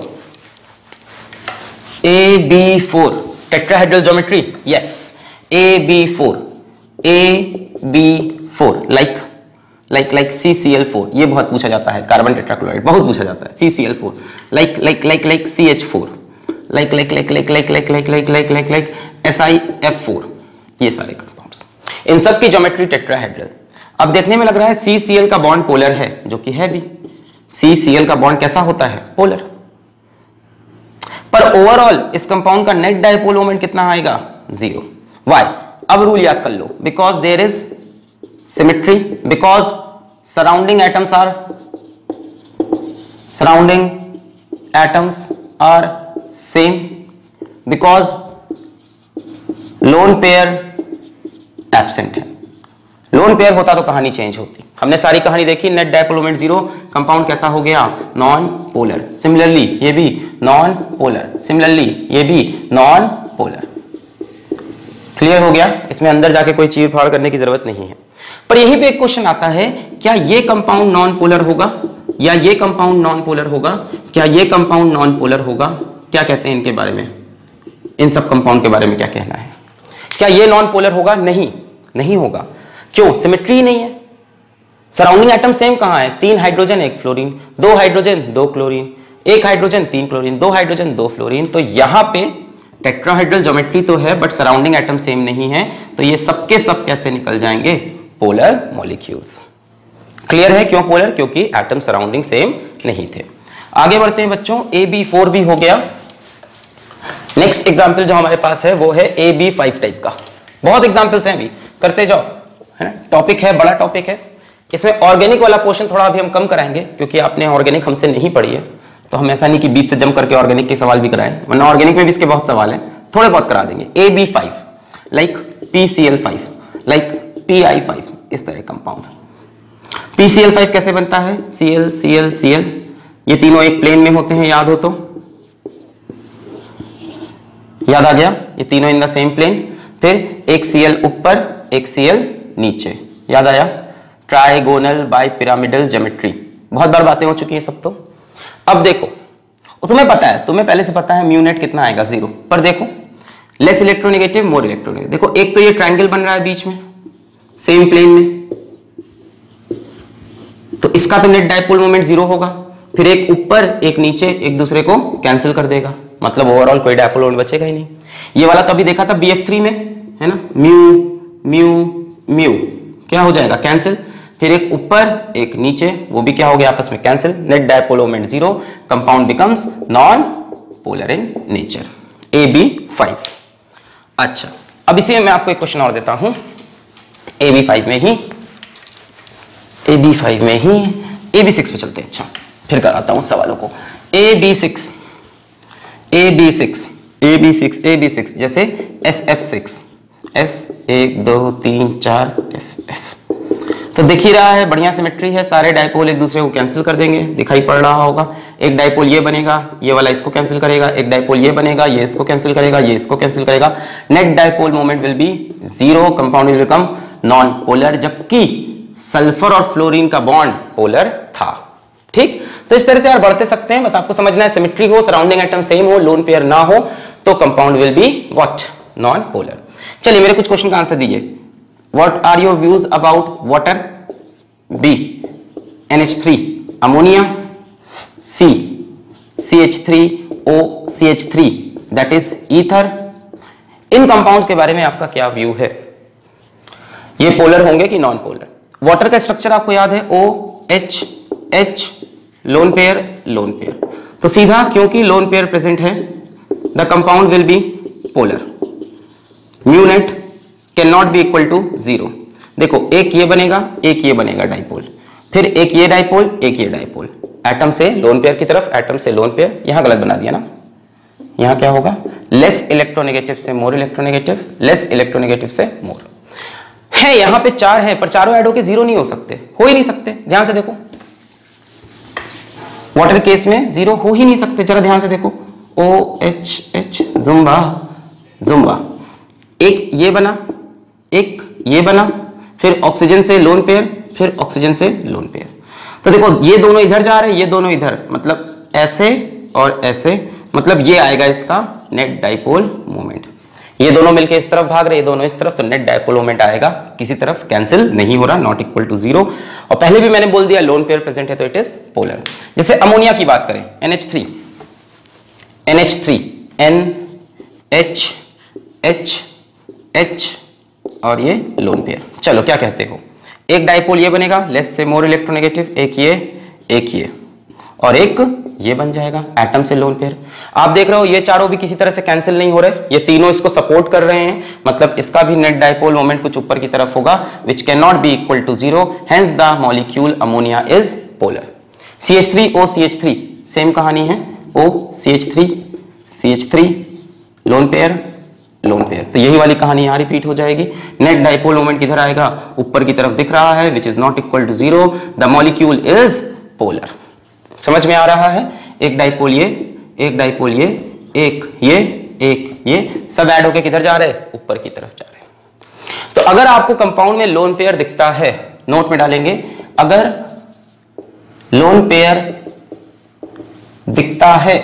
A B four tetrahedral geometry, yes, A B four, A B four like like like C C L four, ये बहुत पूछा जाता है, कार्बन टेट्राक्लोराइड बहुत पूछा जाता है, C C L four, like like like like C H four, like like like like like like like like like like like S I F four, ये सारे कंपाउंड्स, इन सब की ज्योमेट्री टेट्राहेड्रल। अब देखने में लग रहा है सी सी एल का बॉन्ड पोलर है, जो कि है भी, सी सी एल का बॉन्ड कैसा होता है, पोलर। पर ओवरऑल इस कंपाउंड का नेट डाइपोल मोमेंट कितना आएगा, जीरो। व्हाई? अब रूल याद कर लो, because there is symmetry, because surrounding atoms are surrounding atoms are same, because lone pair absent है। लोन पेयर होता तो कहानी चेंज होती। हमने सारी कहानी देखी, net dipole moment zero, compound कैसा हो गया, नॉन पोलर। सिमिलरली ये भी नॉन पोलर, सिमिलरली ये भी नॉन पोलर। क्लियर हो गया? इसमें अंदर जाके कोई चीर फाड़ करने की जरूरत नहीं है। पर यहीं पे एक क्वेश्चन आता है, क्या ये कंपाउंड नॉन पोलर होगा या ये कंपाउंड नॉन पोलर होगा, क्या ये कंपाउंड नॉन पोलर होगा? क्या कहते हैं इनके बारे में, इन सब कंपाउंड के बारे में क्या कहना है? क्या ये नॉन पोलर होगा? नहीं, नहीं होगा। क्यों? सिमेट्री नहीं है। सराउंडिंग एटम सेम कहां है, तीन हाइड्रोजन एक फ्लोरीन, दो हाइड्रोजन दो क्लोरीन, एक हाइड्रोजन तीन क्लोरीन, दो हाइड्रोजन दो फ्लोरीन। तो यहां पे टेट्राहेड्रल ज्योमेट्री तो है बट सराउंडिंग एटम सेम नहीं है, तो ये सबके सब कैसे निकल जाएंगे, पोलर मॉलिक्यूल्स। क्लियर है क्यों पोलर? क्योंकि एटम सराउंडिंग सेम नहीं थे। आगे बढ़ते हैं बच्चों, ए बी फोर भी हो गया। नेक्स्ट एग्जाम्पल जो हमारे पास है वो है ए बी फाइव टाइप का। बहुत एग्जाम्पल्स हैं, अभी करते जाओ, है ना। टॉपिक है, बड़ा टॉपिक है। इसमें ऑर्गेनिक वाला पोर्शन थोड़ा अभी हम कम कराएंगे क्योंकि आपने ऑर्गेनिक हमसे नहीं पढ़ी है, तो हम ऐसा नहीं कि बीच से जम करके ऑर्गेनिक के सवाल भी कराएं, वरना ऑर्गेनिक में भी इसके बहुत सवाल हैं, थोड़े बहुत करा देंगे। A B five like P C L five like P I five, इस तरह compound. P C L five कैसे बनता है, C L C L C L, ये तीनों एक प्लेन में होते हैं, याद हो तो, याद आ गया, ये तीनों इन द सेम प्लेन। फिर एक सी एल ऊपर एक सी एल नीचे, याद आया। ट्राइगोनल बाय पिरामिडल ज्योमेट्री, बहुत बार बातें हो चुकी है सब। तो अब देखो, तुम्हें पता है, तुम्हें पहले से पता है म्यू नेट कितना आएगा, जीरो। पर देखो लेस इलेक्ट्रोनेगेटिव मोर इलेक्ट्रोनेगेटिव, देखो एक तो ये ट्रायंगल बन रहा है बीच में सेम प्लेन में, तो इसका तो नेट डाइपोल मोमेंट जीरो होगा। फिर एक ऊपर एक नीचे एक दूसरे को कैंसिल कर देगा, मतलब ओवरऑल कोई डाइपोल मोमेंट बचेगा ही नहीं। ये वाला कभी देखा था बी एफ थ्री में, है ना, म्यू म्यू म्यू, क्या हो जाएगा, कैंसिल। फिर एक ऊपर एक नीचे, वो भी क्या हो गया, आपस में cancel, net dipole moment zero, compound becomes non polar in nature. A B five. अच्छा, अब इसी में मैं आपको एक क्वेश्चन और देता हूं, ए बी फाइव में ही, ए बी फाइव में ही ए बी सिक्स पे चलते हैं। अच्छा, फिर कराता हूं सवालों को। A B six A B six A B six A B six, जैसे एस एफ सिक्स, एस एक दो तीन चार एफ एफ, तो दिख ही रहा है, बढ़िया सिमेट्री है, सारे डाइपोल एक दूसरे को कैंसिल कर देंगे, दिखाई पड़ रहा होगा। एक डाइपोल ये बनेगा, ये वाला इसको कैंसिल करेगा, एक डाइपोल ये बनेगा, ये इसको कैंसिल करेगा, ये इसको कैंसिल करेगा। Net dipole moment will be zero, compound will become non polar, जबकि सल्फर और फ्लोरीन का बॉन्ड पोलर था। ठीक, तो इस तरह से यार बढ़ते सकते हैं, बस आपको समझना है सिमेट्री हो, सराउंडिंग एटम सेम हो, लोन पेयर ना हो, तो compound will be what, non polar. चलिए मेरे कुछ क्वेश्चन का आंसर दीजिए। What are your views about water? B. N H three, ammonia. C. C H three O C H three, that is ether. इन compounds के बारे में आपका क्या व्यू है? ये पोलर होंगे कि नॉन पोलर? वाटर का स्ट्रक्चर आपको याद है, O H H, lone pair lone pair, तो सीधा क्योंकि लोन पेयर प्रेजेंट है, the compound will be polar. Mu net can not be equal to zero. देखो एक ये बनेगा, एक ये बनेगा डाइपोल, फिर एक ये डाइपोल, एक ये डाइपोल, एटम से लोन पेयर की तरफ, एटम से लोन पेयर। यहां गलत बना दिया ना, यहां क्या होगा, लेस इलेक्ट्रोनेगेटिव से मोर इलेक्ट्रोनेगेटिव, लेस इलेक्ट्रोनेगेटिव से मोर है। यहां पे चार है पर चारों ऐड होके जीरो नहीं हो सकते, हो ही नहीं सकते। ध्यान से देखो, वाटर केस में जीरो हो ही नहीं सकते। जरा ध्यान से देखो, ओ एच एच जुम्बा जुम्बा, एक ये बना, एक ये बना, फिर ऑक्सीजन से लोन पेयर, फिर ऑक्सीजन से लोन पेयर। तो देखो ये दोनों इधर जा रहे हैं, ये दोनों इधर, मतलब ऐसे और ऐसे, मतलब ये आएगा इसका नेट डाइपोल मोमेंट। ये दोनों मिलके इस तरफ भाग रहे, ये दोनों इस तरफ, तो नेट डाइपोल मोमेंट आएगा, किसी तरफ कैंसिल नहीं हो रहा, नॉट इक्वल टू जीरो। और पहले भी मैंने बोल दिया लोन पेयर प्रेजेंट है तो इट इज पोलर। जैसे अमोनिया की बात करें, N H three, N H three, N H H H और ये लोन पेयर। चलो क्या कहते हो, एक डाइपोल ये बनेगा लेस से मोर इलेक्ट्रोनेगेटिव, एक ये, एक ये, और एक ये बन जाएगा एटम से लोन पेयर। आप देख रहे हो ये चारों भी किसी तरह से कैंसिल नहीं हो रहे, ये तीनों इसको सपोर्ट कर रहे हैं, मतलब इसका भी नेट डाइपोल मोमेंट कुछ ऊपर की तरफ होगा, which can not be equal to zero, hence the molecule ammonia is polar. C H three O C H three same कहानी है, O C H three C H three lone pair lone pair, तो यही वाली कहानी यहां repeat हो जाएगी। Net dipole moment किधर आएगा, ऊपर की तरफ दिख रहा है, which is not equal to zero, the molecule is polar. समझ में आ रहा है, एक डाइपोल ये, एक डाइपोल ये, एक ये, एक ये, सब ऐड होके किधर जा रहे हैं, ऊपर की तरफ जा रहे हैं। तो अगर आपको कंपाउंड में लोन पेयर दिखता है, नोट में डालेंगे, अगर लोन पेयर दिखता है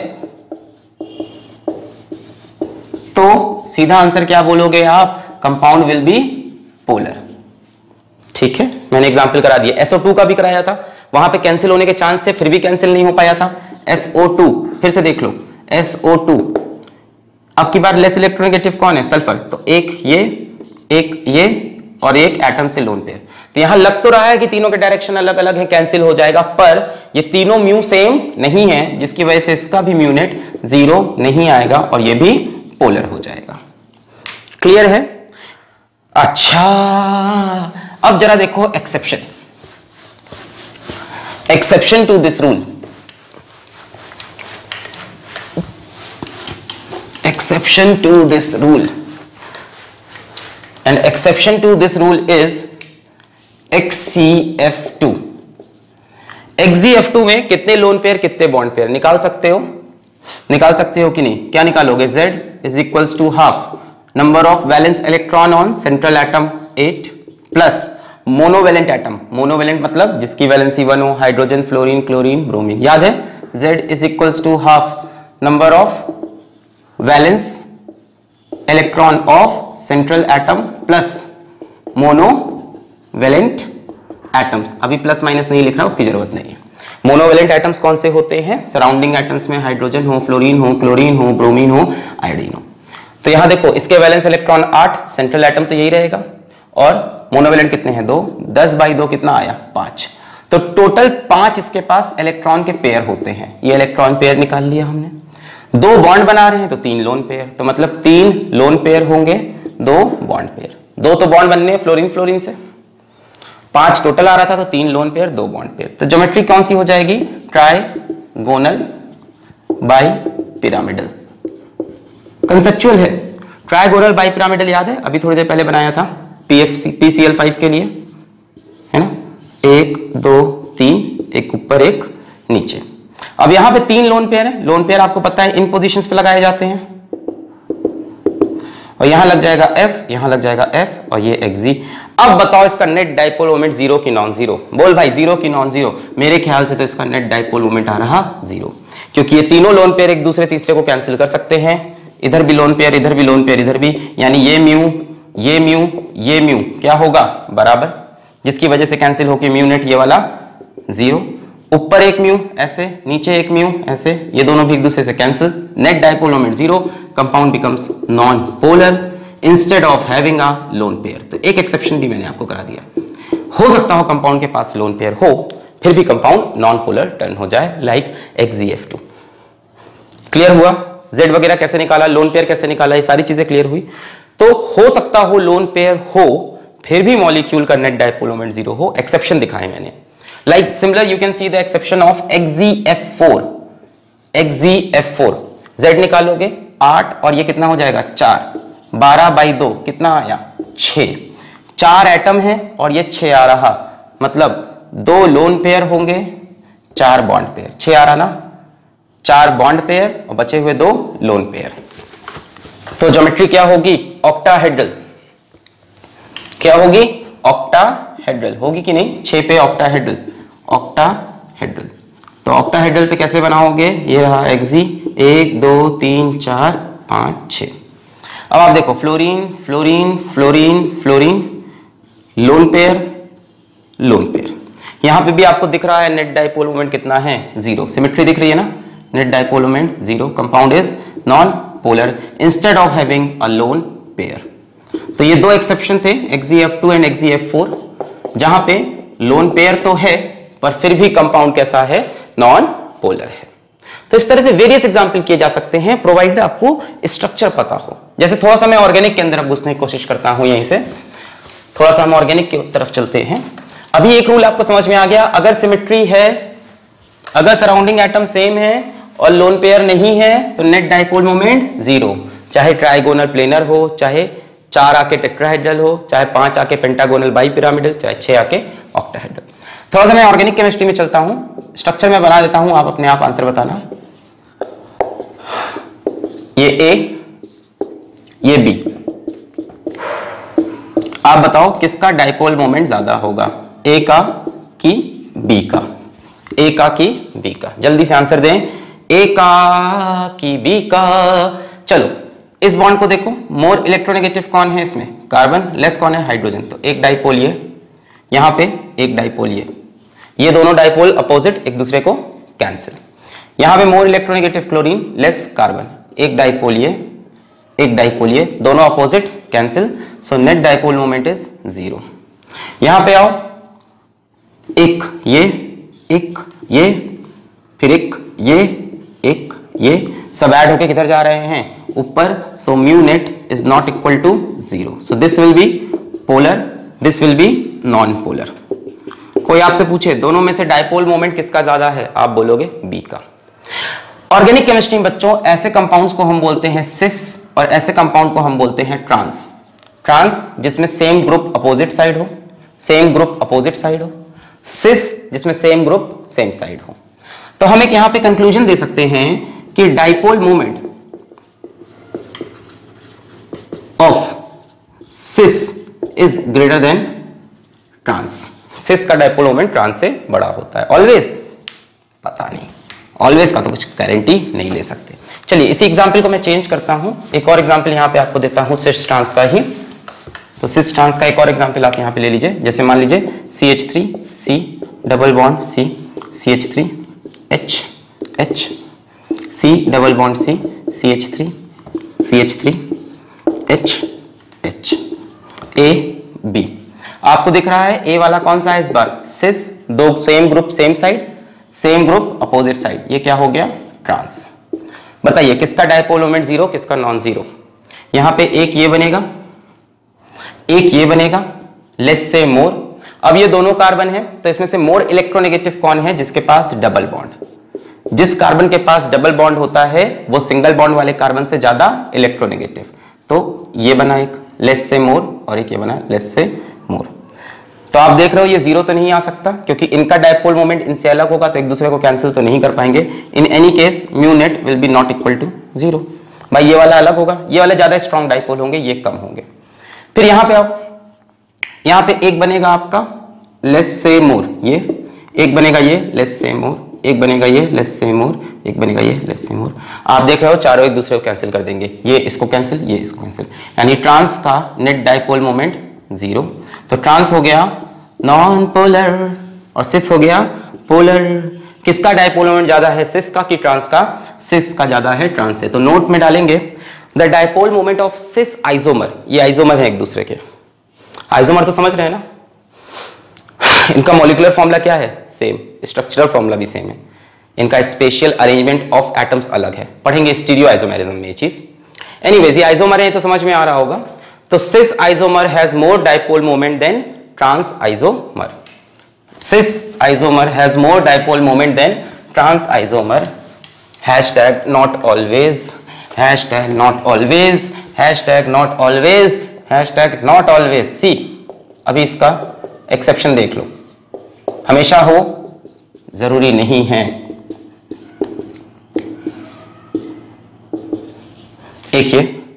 तो सीधा आंसर क्या बोलोगे आप, कंपाउंड विल बी पोलर। ठीक है, मैंने एग्जांपल करा दिया, एस ओ टू का भी कराया था, वहां पे कैंसिल होने के चांस थे, फिर भी कैंसिल नहीं हो पाया था। एस ओ टू फिर से देख लो, एस ओ टू, अब की बार लेस इलेक्ट्रोनेगेटिव कौन है, सल्फर, तो एक ये, एक ये और एक एटम से लोन पेयर। तो यहां लग तो रहा है कि तीनों के डायरेक्शन अलग अलग हैं, कैंसिल हो जाएगा, पर ये तीनों म्यू सेम नहीं है, जिसकी वजह से इसका भी म्यू नेट जीरो नहीं आएगा और ये भी पोलर हो जाएगा। क्लियर है? अच्छा, अब जरा देखो exception, exception to this rule, exception to this rule, and exception to this rule is X C F two. X C F two में कितने लोन पेयर कितने बॉन्ड पेयर निकाल सकते हो, निकाल सकते हो कि नहीं? क्या निकालोगे? Z is equals to half number of valence electron on central atom eight plus monovalent atom, monovalent मतलब जिसकी वैलेंसी वन हो, हाइड्रोजन, फ्लोरीन, क्लोरीन, ब्रोमीन, याद है? Z is equals to half number of valence electron of central atom plus monovalent atoms. अभी plus minus नहीं लिख रहा, उसकी जरूरत नहीं है। मोनोवेलेंट एटम्स कौन से होते हैं? सराउंडिंग एटम्स में हाइड्रोजन हो, फ्लोरीन हो, क्लोरीन हो, ब्रोमीन हो, आयोडीन हो। तो यहां देखो इसके वैलेंस इलेक्ट्रॉन आठ, सेंट्रल एटम तो यही रहेगा, और मोनोवेलेंट कितने हैं? दो, दस बाई दो कितना आया? पांच। तो टोटल पांच इसके पास इलेक्ट्रॉन के पेयर होते हैं। ये इलेक्ट्रॉन पेयर निकाल लिया हमने। दो बॉन्ड बना रहे हैं तो तीन लोन पेयर, तो मतलब तीन लोन पेयर होंगे, दो बॉन्ड पेयर। दो तो बॉन्ड बनने फ्लोरीन फ्लोरीन से, पांच टोटल आ रहा था तो तीन लोन पेयर, दो बॉन्ड पेयर। तो ज्योमेट्री कौन सी हो जाएगी? Trigonal bipyramidal. कंसेप्चुअल है, ट्राइगोनल बाई पिरामिडल याद है? अभी थोड़ी देर पहले बनाया था पीएफसी पीसीएल फाइव के लिए, है ना? एक दो तीन, एक ऊपर एक नीचे। अब यहां पे तीन लोन पेयर है, लोन पेयर आपको पता है इन पोजीशंस पे लगाए जाते हैं, और यहां लग जाएगा F, यहां लग जाएगा F और ये Xg। अब बताओ इसका नेट डाइपोल मोमेंट जीरो की नॉन जीरो? बोल भाई जीरो की नॉन जीरो? मेरे ख्याल से तो इसका नेट डाइपोल मोमेंट आ रहा जीरो, क्योंकि ये तीनों लोन पेयर एक दूसरे तीसरे को कैंसिल कर सकते हैं। इधर भी लोन पेयर, इधर भी लोन पेयर, इधर भी, यानी ये म्यू, ये म्यू, ये म्यू क्या होगा? बराबर, जिसकी वजह से कैंसिल होकर म्यू नेट ये वाला जीरो, ऊपर एक म्यू ऐसे, नीचे एक म्यू ऐसे, ये दोनों भी एक दूसरे से cancel, net dipole moment zero, compound becomes non polar instead of having a lone pair. तो एक एक्सेप्शन भी मैंने आपको करा दिया, हो सकता हो कंपाउंड के पास लोन पेयर हो, फिर भी कंपाउंड नॉन पोलर टर्न हो जाए, like X Z F two. Clear हुआ? Z वगैरह कैसे निकाला, लोन पेयर कैसे निकाला, ये सारी चीजें क्लियर हुई। तो हो सकता हो लोन पेयर हो, फिर भी मॉलिक्यूल का नेट डायपोल मोमेंट जीरो हो। एक्सेप्शन दिखाए मैंने, like similar you can see the exception of X G F four. X G F four, Z निकालोगे आठ और ये कितना हो जाएगा चार, बारह बाई दो कितना आया छह, चार एटम है और ये छह आ रहा, मतलब दो लोन पेयर होंगे, चार बॉन्ड पेयर, छह आ रहा ना, चार बॉन्ड पेयर और बचे हुए दो लोन पेयर। तो ज्योमेट्री क्या होगी, ऑक्टाहेड्रल। क्या होगी, ऑक्टाहेड्रल होगी कि नहीं, छह पे ऑक्टाहेड्रल, ऑक्टाहेड्रल। तो ऑक्टाहेड्रल पे कैसे बनाओगे, ये रहा एक्सी, एक दो तीन चार पांच छह। अब आप देखो fluorine fluorine fluorine fluorine, lone pair lone pair. यहां पे भी आपको दिख रहा है नेट डायपोल मोमेंट कितना है, जीरो। सिमेट्री दिख रही है ना, net dipole moment zero, compound is non polar instead of having a lone pair. तो ये दो एक्सेप्शन थे, X G F two and X G F four, जहां पे लोन पेयर तो है पर फिर भी कंपाउंड कैसा है, नॉन पोलर है। तो इस तरह से वेरियस एग्जांपल किए जा सकते हैं, प्रोवाइडेड आपको स्ट्रक्चर पता हो। जैसे थोड़ा सा मैं ऑर्गेनिक के अंदर अब घुसने की कोशिश करता हूं, यहीं से थोड़ा सा हम ऑर्गेनिक की तरफ चलते हैं। अभी एक रूल आपको समझ में आ गया, अगर सिमेट्री है, अगर सराउंडिंग एटम सेम है और लोन पेयर नहीं है तो नेट डायपोल मोमेंट जीरो, चाहे ट्राइगोनल प्लेनर हो, चाहे चार आके टेट्राहेड्रल हो, चाहे पांच आके पेंटागोनल बाई पिरामिडल, चाहे छह आके ऑक्टाहेड्रल। थोड़ा सा मैं ऑर्गेनिक केमिस्ट्री में चलता हूं, स्ट्रक्चर में बना देता हूं, आप अपने आप आंसर बताना। ये ए, ये बी, आप बताओ किसका डायपोल मोमेंट ज्यादा होगा, ए का कि बी का, ए का कि बी का, जल्दी से आंसर दें, ए का कि बी का। चलो इस बॉन्ड को देखो, मोर इलेक्ट्रोनेगेटिव कौन है इसमें, कार्बन, लेस कौन है, हाइड्रोजन। तो एक डायपोल ये, यहां पे एक डायपोल ये, ये दोनों डायपोल अपोजिट एक दूसरे को कैंसिल। यहां पे more electronegative chlorine, less carbon, एक डायपोल ये, एक डायपोल ये, दोनों opposite cancel, so net dipole moment is zero. यहां पे आओ, एक ये, एक ये, फिर एक ये, एक ये, सब ऐड होके किधर जा रहे हैं, ऊपर। So mu net is not equal to zero, so this will be polar, this will be non polar. कोई आपसे पूछे दोनों में से डायपोल मोमेंट किसका ज्यादा है, आप बोलोगे बी का। ऑर्गेनिक केमिस्ट्री में बच्चों ऐसे कंपाउंड्स को हम बोलते हैं सिस और ऐसे कंपाउंड को हम बोलते हैं ट्रांस। ट्रांस जिसमें सेम ग्रुप अपोजिट साइड हो, सेम ग्रुप अपोजिट साइड हो, सिस जिसमें सेम ग्रुप सेम साइड हो। तो हम एक यहां पे कंक्लूजन दे सकते हैं कि dipole moment of cis is greater than trans. Cis का डायपोल मोमेंट ट्रांस से बड़ा होता है, ऑलवेज, पता नहीं, ऑलवेज का तो कुछ गारंटी नहीं ले सकते। चलिए इसी एग्जांपल को मैं चेंज करता हूं, एक और एग्जांपल यहां पे आपको देता हूं सिस ट्रांस का ही। तो सिस ट्रांस का एक और एग्जांपल आप यहां पे ले लीजिए, जैसे मान लीजिए C H three C double bond C, C H three H H, C double bond C, C H three C H three H H, A B. आपको दिख रहा है ए वाला कौन सा है इस बार, सिस, दो same group same side, same group opposite side, ये क्या हो गया, ट्रांस। बताइए किसका डायपोल मोमेंट जीरो, किसका नॉन जीरो। यहां पे एक ये बनेगा, एक ये बनेगा, लेस से मोर। अब ये दोनों कार्बन है तो इसमें से मोर इलेक्ट्रोनेगेटिव कौन है, जिसके पास डबल बॉन्ड। जिस कार्बन के पास डबल बॉन्ड होता है वो सिंगल बॉन्ड वाले कार्बन से ज्यादा इलेक्ट्रोनेगेटिव। तो ये बना एक लेस से मोर और एक ये बना लेस से मोर। तो आप देख रहे हो ये जीरो तो नहीं आ सकता क्योंकि इनका डायपोल मोमेंट इनसे अलग होगा तो एक दूसरे को कैंसिल तो नहीं कर पाएंगे। In any case mu net will be not equal to zero. भाई ये वाला अलग होगा, ये वाले ज्यादा स्ट्रॉन्ग डायपोल होंगे, ये कम होंगे। फिर यहां पे आप, यहां पे एक बनेगा आपका लेस से मोर, ये एक बनेगा ये लेस से मोर, एक बनेगा ये लेस से मोर, एक बनेगा ये लेस से मोर। आप देख रहे हो चारों एक दूसरे को कैंसिल कर देंगे, ये इसको कैंसिल, ये इसको कैंसिल, यानी ट्रांस का नेट डायपोल मोमेंट जीरो। तो ट्रांस हो गया नॉन पोलर और सिस हो गया पोलर। किसका डायपोल मोमेंट ज्यादा है, सिस का कि ट्रांस का? सिस का ज्यादा है ट्रांस से। तो नोट में डालेंगे the dipole moment of cis isomer, ये आइसोमर है एक दूसरे के, आइसोमर तो समझ रहे हैं ना, इनका मॉलिक्यूलर फॉर्मूला क्या है, सेम, स्ट्रक्चरल फॉर्मूला भी सेम है, इनका स्पेशल अरेंजमेंट ऑफ एटम्स अलग है, पढ़ेंगे स्टीरियो आइसोमेरिज्म में ये चीज। एनीवेज ये आइसोमर है तो समझ में आ रहा होगा। तो cis isomer has more dipole moment than trans isomer. Cis isomer has more dipole moment than trans isomer. Hashtag not always, hashtag not always, hashtag not always, hashtag not always. See, अभी इसका exception देख लो, हमेशा हो जरूरी नहीं है। एक ये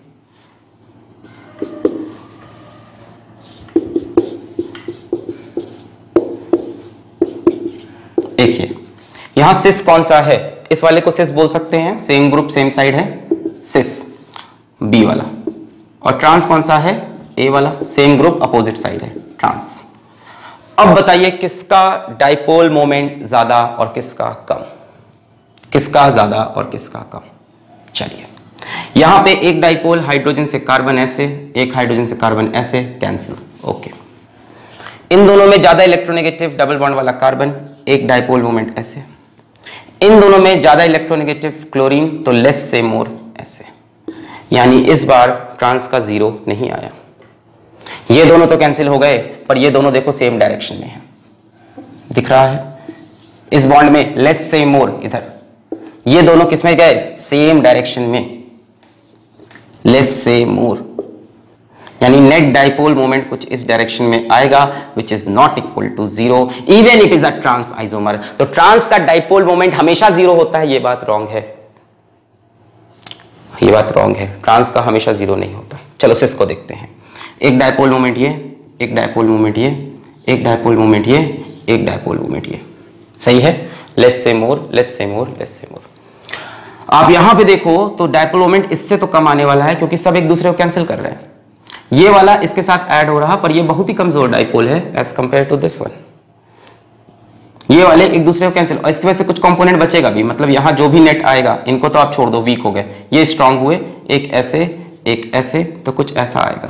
एक ये यहां सिस कौन सा है, इस वाले को सिस बोल सकते हैं, सेम ग्रुप सेम साइड है, सिस बी वाला। और ट्रांस कौन सा है, ए वाला, सेम ग्रुप अपोजिट साइड है, ट्रांस। अब बताइए किसका डाइपोल मोमेंट ज्यादा और किसका कम, किसका ज्यादा और किसका कम। चलिए, यहां पे एक डाइपोल हाइड्रोजन से कार्बन ऐसे, एक हाइड्रोजन से कार्बन ऐसे, कैंसिल, ओके। इन दोनों में ज्यादा इलेक्ट्रोनेगेटिव डबल बॉन्ड वाला कार्बन, एक डाइपोल मोमेंट ऐसे। इन दोनों में ज्यादा इलेक्ट्रोनेगेटिव क्लोरीन, तो लेस से मोर ऐसे। यानी इस बार ट्रांस का जीरो नहीं आया। ये दोनों तो कैंसिल हो गए, पर ये दोनों देखो सेम डायरेक्शन में है, दिख रहा है। इस बॉन्ड में लेस से मोर, इधर ये दोनों किसमें गए, सेम डायरेक्शन में, लेस से मोर। यानी नेट डाइपोल मोमेंट कुछ इस डायरेक्शन में आएगा, which is not equal to zero even it is a trans isomer. तो ट्रांस का डाइपोल मोमेंट हमेशा जीरो होता है, ये बात रॉन्ग है, ये बात रॉन्ग है, ट्रांस का हमेशा जीरो नहीं होता। चलो सिस को देखते हैं। एक डाइपोल मोमेंट ये, एक डाइपोल मोमेंट ये, एक डाइपोल मोमेंट ये, एक डाइपोल मोमेंट ये, सही है। लेस से मोर, लेस से मोर, लेस से मोर। आप यहां पे देखो तो डाइपोल मोमेंट इससे तो कम आने वाला है, क्योंकि सब एक दूसरे को कैंसिल कर रहे हैं। ये वाला इसके साथ ऐड हो रहा, पर ये बहुत ही कमजोर डाइपोल है as compare to this one. ये वाले एक दूसरे को कैंसिल, और इसकी वजह से कुछ कंपोनेंट बचेगा भी, मतलब यहां जो भी नेट आएगा इनको तो आप छोड़ दो, वीक हो गए। ये स्ट्रांग हुए, एक ऐसे एक ऐसे, तो कुछ ऐसा आएगा,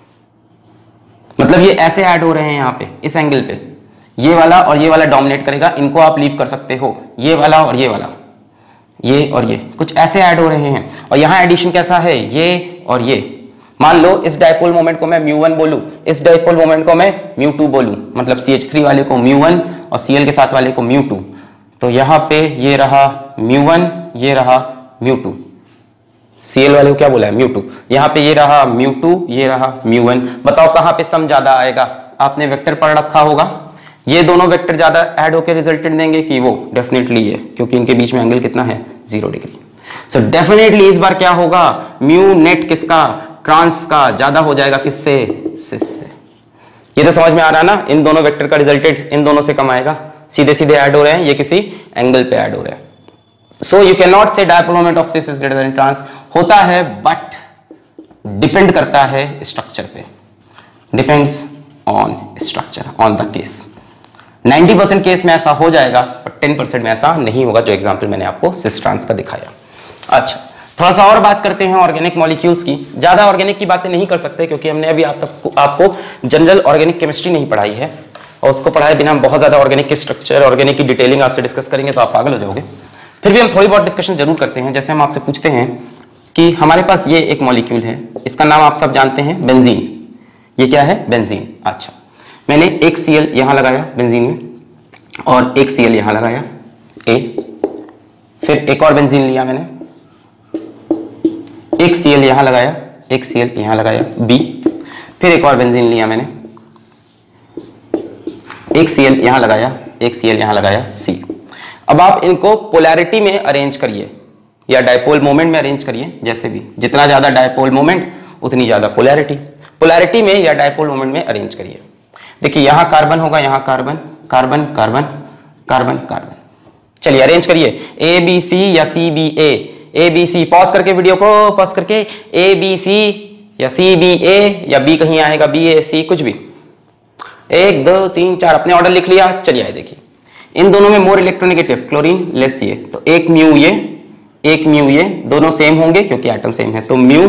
मतलब ये ऐसे ऐड हो रहे हैं यहाँ पे इस एंगल पे। ये वाला और ये वाला डोमिनेट करेगा, इनको आप लीव कर सकते हो, ये वाला और ये वाला, ये और ये कुछ ऐसे ऐड हो रहे हैं। और यहाँ एडिशन कैसा है, ये और ये। मान लो इस डाइपोल मोमेंट को मैं म्यू वन बोलूं, इस डाइपोल मोमेंट को मैं म्यू टू बोलूं, मतलब सी एच थ्री वाले को म्यू वन और सी एल के साथ वाले को म्यू टू। तो यहाँ पे ये रहा म्यू वन, ये रहा म्यू टू, सी एल वाले को क्या बोला है, म्यू टू। यहाँ पे ये रहा म्यू टू, ये रहा म्यू वन। बताओ कहाँ पे सम ज्यादा आएगा, आपने वेक्टर पढ़ रखा होगा। ये दोनों वेक्टर ज्यादा ऐड होकर रिजल्टेंट देंगे कि वो, डेफिनेटली ये, क्योंकि इनके बीच में एंगल कितना है, जीरो डिग्री। सो डेफिनेटली इस बार क्या होगा, म्यू नेट किसका, ट्रांस का ज्यादा हो जाएगा, किससे, सिस से। ये तो समझ में आ रहा है ना, इन दोनों वेक्टर का रिजल्टेंट इन दोनों से कम आएगा, सीधे सीधे ऐड हो रहे हैं, ये किसी एंगल पे ऐड हो रहे हैं। So you can not say dipole moment of cis is greater than trans. होता है बट डिपेंड करता है स्ट्रक्चर पे, depends on structure, on the case. Ninety percent case में ऐसा हो जाएगा, पर टेन परसेंट में ऐसा नहीं होगा, जो एग्जाम्पल मैंने आपको सिस ट्रांस का दिखाया। अच्छा, थोड़ा सा और बात करते हैं ऑर्गेनिक मॉलिक्यूल्स की। ज्यादा ऑर्गेनिक की बातें नहीं कर सकते, क्योंकि हमने अभी आप तक आपको जनरल ऑर्गेनिक केमिस्ट्री नहीं पढ़ाई है, और उसको पढ़ाए बिना हम बहुत ज्यादा ऑर्गेनिक की स्ट्रक्चर, ऑर्गेनिक की डिटेलिंग आपसे डिस्कस करेंगे तो आप पागल हो जाओगे। फिर भी हम थोड़ी बहुत डिस्कशन जरूर करते हैं। जैसे हम आपसे पूछते हैं कि हमारे पास ये एक मॉलिक्यूल है, इसका नाम आप सब जानते हैं, बेंजीन। ये क्या है, बेंजीन। अच्छा, मैंने एक सी एल यहां लगाया बेंजीन में, और एक सी एल यहां लगाया ए, फिर एक और बेंजीन लिया मैंने, एक सी एल यहां लगाया, एक सी एल यहां लगाया बी, फिर एक और बेंजीन लिया मैंने, एक सी एल यहां लगाया, एक सी एल यहां लगाया सी। अब आप इनको पोलैरिटी में अरेंज करिए या डाइपोल मोमेंट में अरेंज करिए, जैसे भी, जितना ज्यादा डाइपोल मोमेंट उतनी ज्यादा पोलैरिटी। पोलैरिटी में या डाइपोल मोमेंट में अरेंज करिए। देखिए यहां कार्बन होगा, यहां carbon, carbon carbon carbon carbon. चलिए अरेंज करिए, ए बी सी या C B A, A B C, pause करके वीडियो को पॉज करके, ए बी सी या सी बी ए, या बी कहीं आएगा, बी ए सी, कुछ भी, एक दो तीन चार, अपने ऑर्डर लिख लिया। चलिए आए देखिए, इन दोनों में मोर इलेक्ट्रोनेगेटिव, क्लोरीन लेस ये, तो एक म्यू ये, एक म्यू ये, दोनों सेम होंगे क्योंकि एटम सेम है, तो म्यू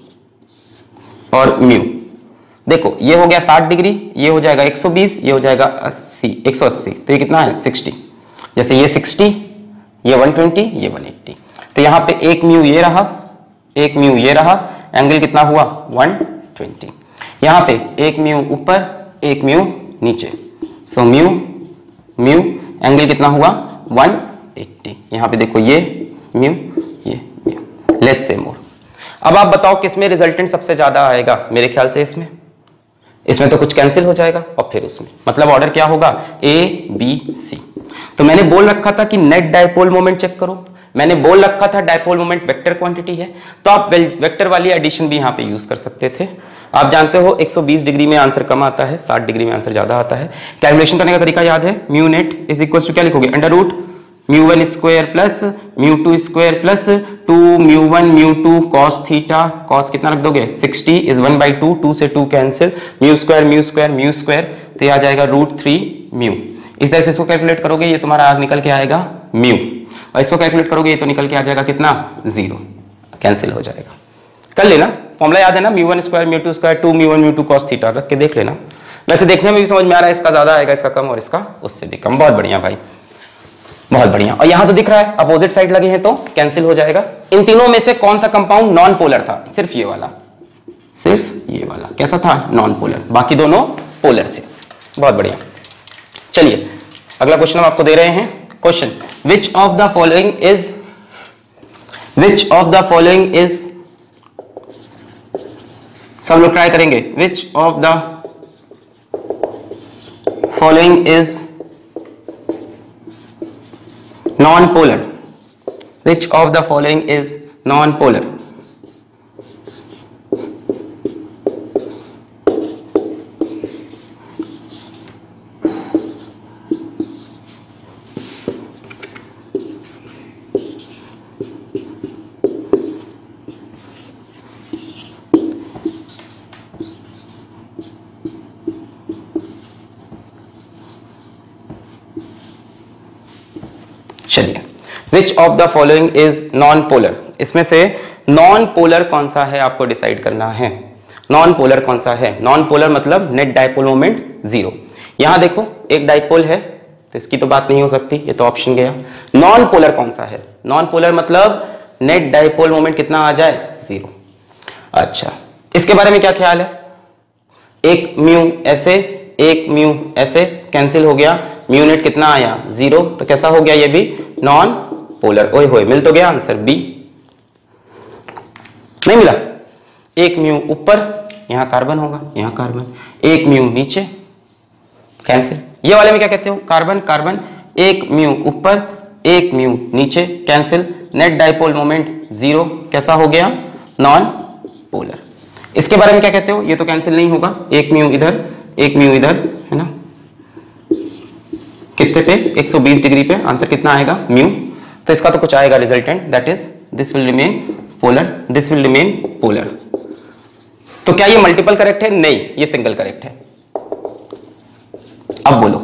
और म्यू। देखो ये हो गया साठ डिग्री, ये हो जाएगा एक सौ बीस, ये हो जाएगा अस्सी, एक सौ अस्सी, तो ये कितना है साठ। जैसे ये साठ, ये एक सौ बीस, ये एक सौ अस्सी, तो यहाँ पे एक म्यू ये रहा, एक म्यू ये रहा, एंगल कितना हुआ एक सौ बीस। यहाँ पे एक म्यू ऊपर एक म्यू नीचे, सो म्यू म्यू एंगल कितना हुआ वन एट्टी। यहाँ पे देखो ये म्यू ये म्यू, लेस से मोर। अब आप बताओ किसमें रिजल्टेंट सबसे ज्यादा आएगा? मेरे ख्याल से इसमें, इसमें तो कुछ कैंसिल हो जाएगा और फिर उसमें, मतलब ऑर्डर क्या होगा ए बी सी। तो मैंने बोल रखा था कि नेट डायपोल मोमेंट चेक करो, मैंने बोल रखा था डायपोल मोमेंट वेक्टर क्वांटिटी है, तो आप वेक्टर वाली एडिशन भी यहाँ पे यूज कर सकते थे। आप जानते हो एक सौ बीस डिग्री में आंसर कम आता है, साठ डिग्री में आंसर ज्यादा आता है। कैलकुलेशन करने का तरीका याद है, mu net is equal to क्या लिखोगे, under root mu one square plus mu two square plus two mu one mu two cos theta, cos कितना रख दोगे sixty is one by two, two से two cancel, mu square mu square mu square, तो ये आ जाएगा root three mu. इस तरह से इसको कैलकुलेट करोगे ये तुम्हारा आग निकल के आएगा म्यू, और इसको कैलकुलेट करोगे ये तो निकल के आ जाएगा कितना जीरो, कैंसिल हो जाएगा। कर लेना, फॉर्मूला याद है ना, mu one square mu two square two mu one mu two cos theta, रख के देख लेना। वैसे देखने में भी समझ में आ रहा है इसका ज्यादा आएगा, इसका कम, और इसका उससे भी कम। बहुत बढ़िया भाई, बहुत बढ़िया। और यहां तो दिख रहा है अपोजिट साइड लगे हैं तो कैंसिल हो जाएगा। इन तीनों में से कौन सा कंपाउंड नॉन पोलर था? सिर्फ ये वाला, सिर्फ ये वाला कैसा था, नॉन पोलर, बाकी दोनों पोलर थे। बहुत बढ़िया। चलिए अगला क्वेश्चन हम आपको दे रहे हैं। Question, which of the following is which of the following is सब लोग ट्राई करेंगे, which of the following is non-polar, which of the following is non-polar? चलिए, which of the following is non polar, इसमें से non polar कौन सा है आपको डिसाइड करना है। नॉन पोलर कौन सा है? नॉन पोलर मतलब नेट डायपोल मोमेंट जीरो। यहां देखो एक डायपोल है तो इसकी तो बात नहीं हो सकती, ये तो ऑप्शन गया। नॉन पोलर कौन सा है? नॉन पोलर मतलब नेट डायपोल मोमेंट कितना आ जाए, जीरो। अच्छा, इसके बारे में क्या ख्याल है? एक म्यू ऐसे एक म्यू ऐसे कैंसिल हो गया, म्यू नेट कितना आया, जीरो, तो कैसा हो गया ये भी नॉन पोलर। ओए होए, मिल तो गया आंसर बी, नहीं मिला। एक म्यू ऊपर, यहां कार्बन होगा, यहां कार्बन, एक म्यू नीचे, कैंसिल। ये वाले में क्या कहते हो, कार्बन कार्बन, एक म्यू ऊपर एक म्यू नीचे, cancel. Net dipole moment zero, कैसा हो गया, नॉन पोलर। इसके बारे में क्या कहते हो, ये तो कैंसिल नहीं होगा, एक म्यू इधर एक म्यू इधर, है ना, कितने पे, एक सौ बीस डिग्री पे, आंसर कितना आएगा, म्यू। तो इसका तो कुछ आएगा resultant, that is this will remain polar, this will remain polar. तो क्या ये मल्टीपल करेक्ट है? नहीं, ये सिंगल करेक्ट है। अब बोलो,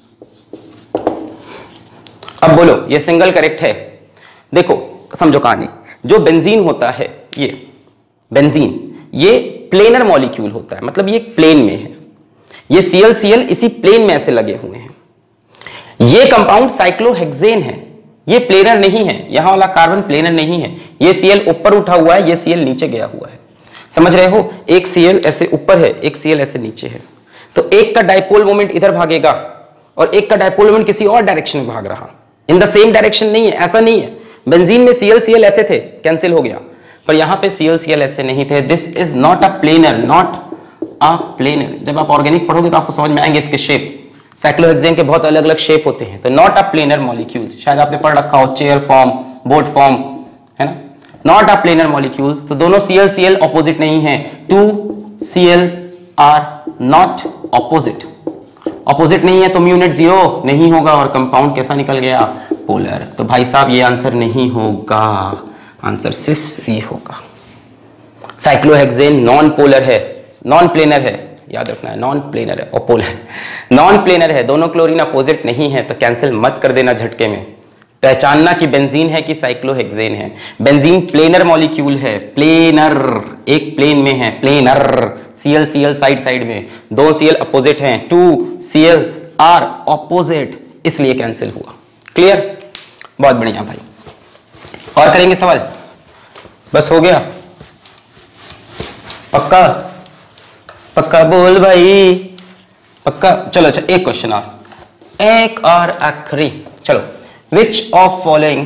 अब बोलो, ये सिंगल करेक्ट है। देखो समझो कहानी, जो बेंजीन होता है, ये बेंजीन ये प्लेनर मॉलिक्यूल होता है, मतलब ये प्लेन में है, ये Cl Cl इसी प्लेन में ऐसे लगे हुए हैं। ये कंपाउंड साइक्लोहेक्सेन है, ये प्लेनर नहीं है, यहां वाला कार्बन प्लेनर नहीं है, ये Cl ऊपर उठा हुआ है, ये Cl नीचे गया हुआ है। समझ रहे हो, एक Cl ऐसे ऊपर है, एक Cl ऐसे नीचे है, तो एक का डायपोल मोमेंट इधर भागेगा और एक का डायपोल मोमेंट किसी और डायरेक्शन में भाग रहा, इन द सेम डायरेक्शन नहीं है, ऐसा नहीं है। बेंजीन में Cl Cl ऐसे थे, कैंसिल हो गया, पर यहां पे Cl Cl ऐसे नहीं थे। This is not a planar, not a planar. जब आप ऑर्गेनिक पढ़ोगे तो आपको समझ में आएंगे इसके शेप, साइक्लोहेक्सेन के बहुत अलग अलग शेप होते हैं। तो नॉट अ प्लेनर मॉलिक्यूल, शायद आपने पढ़ रखा हो, चेयर फॉर्म, बोर्ड फॉर्म, है ना, नॉट अ प्लेनर मॉलिक्यूल। तो दोनों Cl Cl ऑपोजिट नहीं है, two Cl are not opposite, opposite नहीं है तो म्यू नेट जीरो नहीं होगा और कंपाउंड कैसा निकल गया, पोलर। तो भाई साहब ये आंसर नहीं होगा, आंसर सिर्फ सी होगा। साइक्लोहेक्सेन नॉन पोलर है, नॉन प्लेनर है, याद रखना है, नॉन प्लेनर है और पोलर नॉन प्लेनर है, दोनों क्लोरीन अपोजिट नहीं है, तो कैंसिल मत कर देना झटके में। पहचानना कि बेंजीन है कि साइक्लोहेक्सेन है। बेंजीन प्लेनर मॉलिक्यूल है, प्लेनर, एक प्लेन में है, planar. Cl Cl side side में, दो Cl अपोजिट हैं, टू Cl आर ऑपोजिट, इसलिए कैंसिल हुआ। क्लियर, बहुत बढ़िया भाई। और करेंगे सवाल, बस हो गया, पक्का पक्का बोल भाई, पक्का। चलो अच्छा एक क्वेश्चन और, एक और आखिरी। चलो, which of following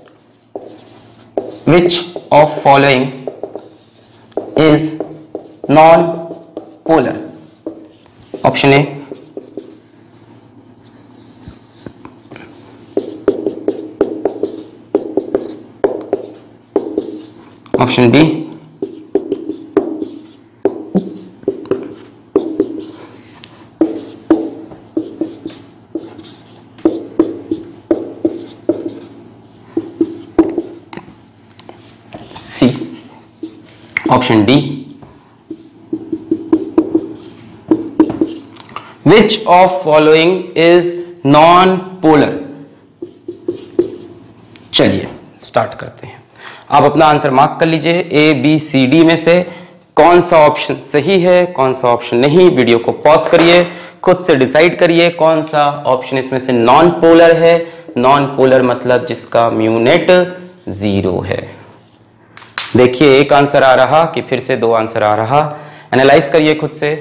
which of following is non polar? Option A option B C option D which of following is non polar. चलिए स्टार्ट करते हैं। आप अपना आंसर मार्क कर लीजिए। ए बी सी डी में से कौन सा ऑप्शन सही है, कौन सा ऑप्शन नहीं। वीडियो को पॉज करिए, खुद से डिसाइड करिए कौन सा ऑप्शन इसमें से नॉन पोलर है। नॉन पोलर मतलब जिसका म्यू नेट जीरो है। देखिए एक आंसर आ रहा कि फिर से दो आंसर आ रहा। एनालाइज करिए खुद से।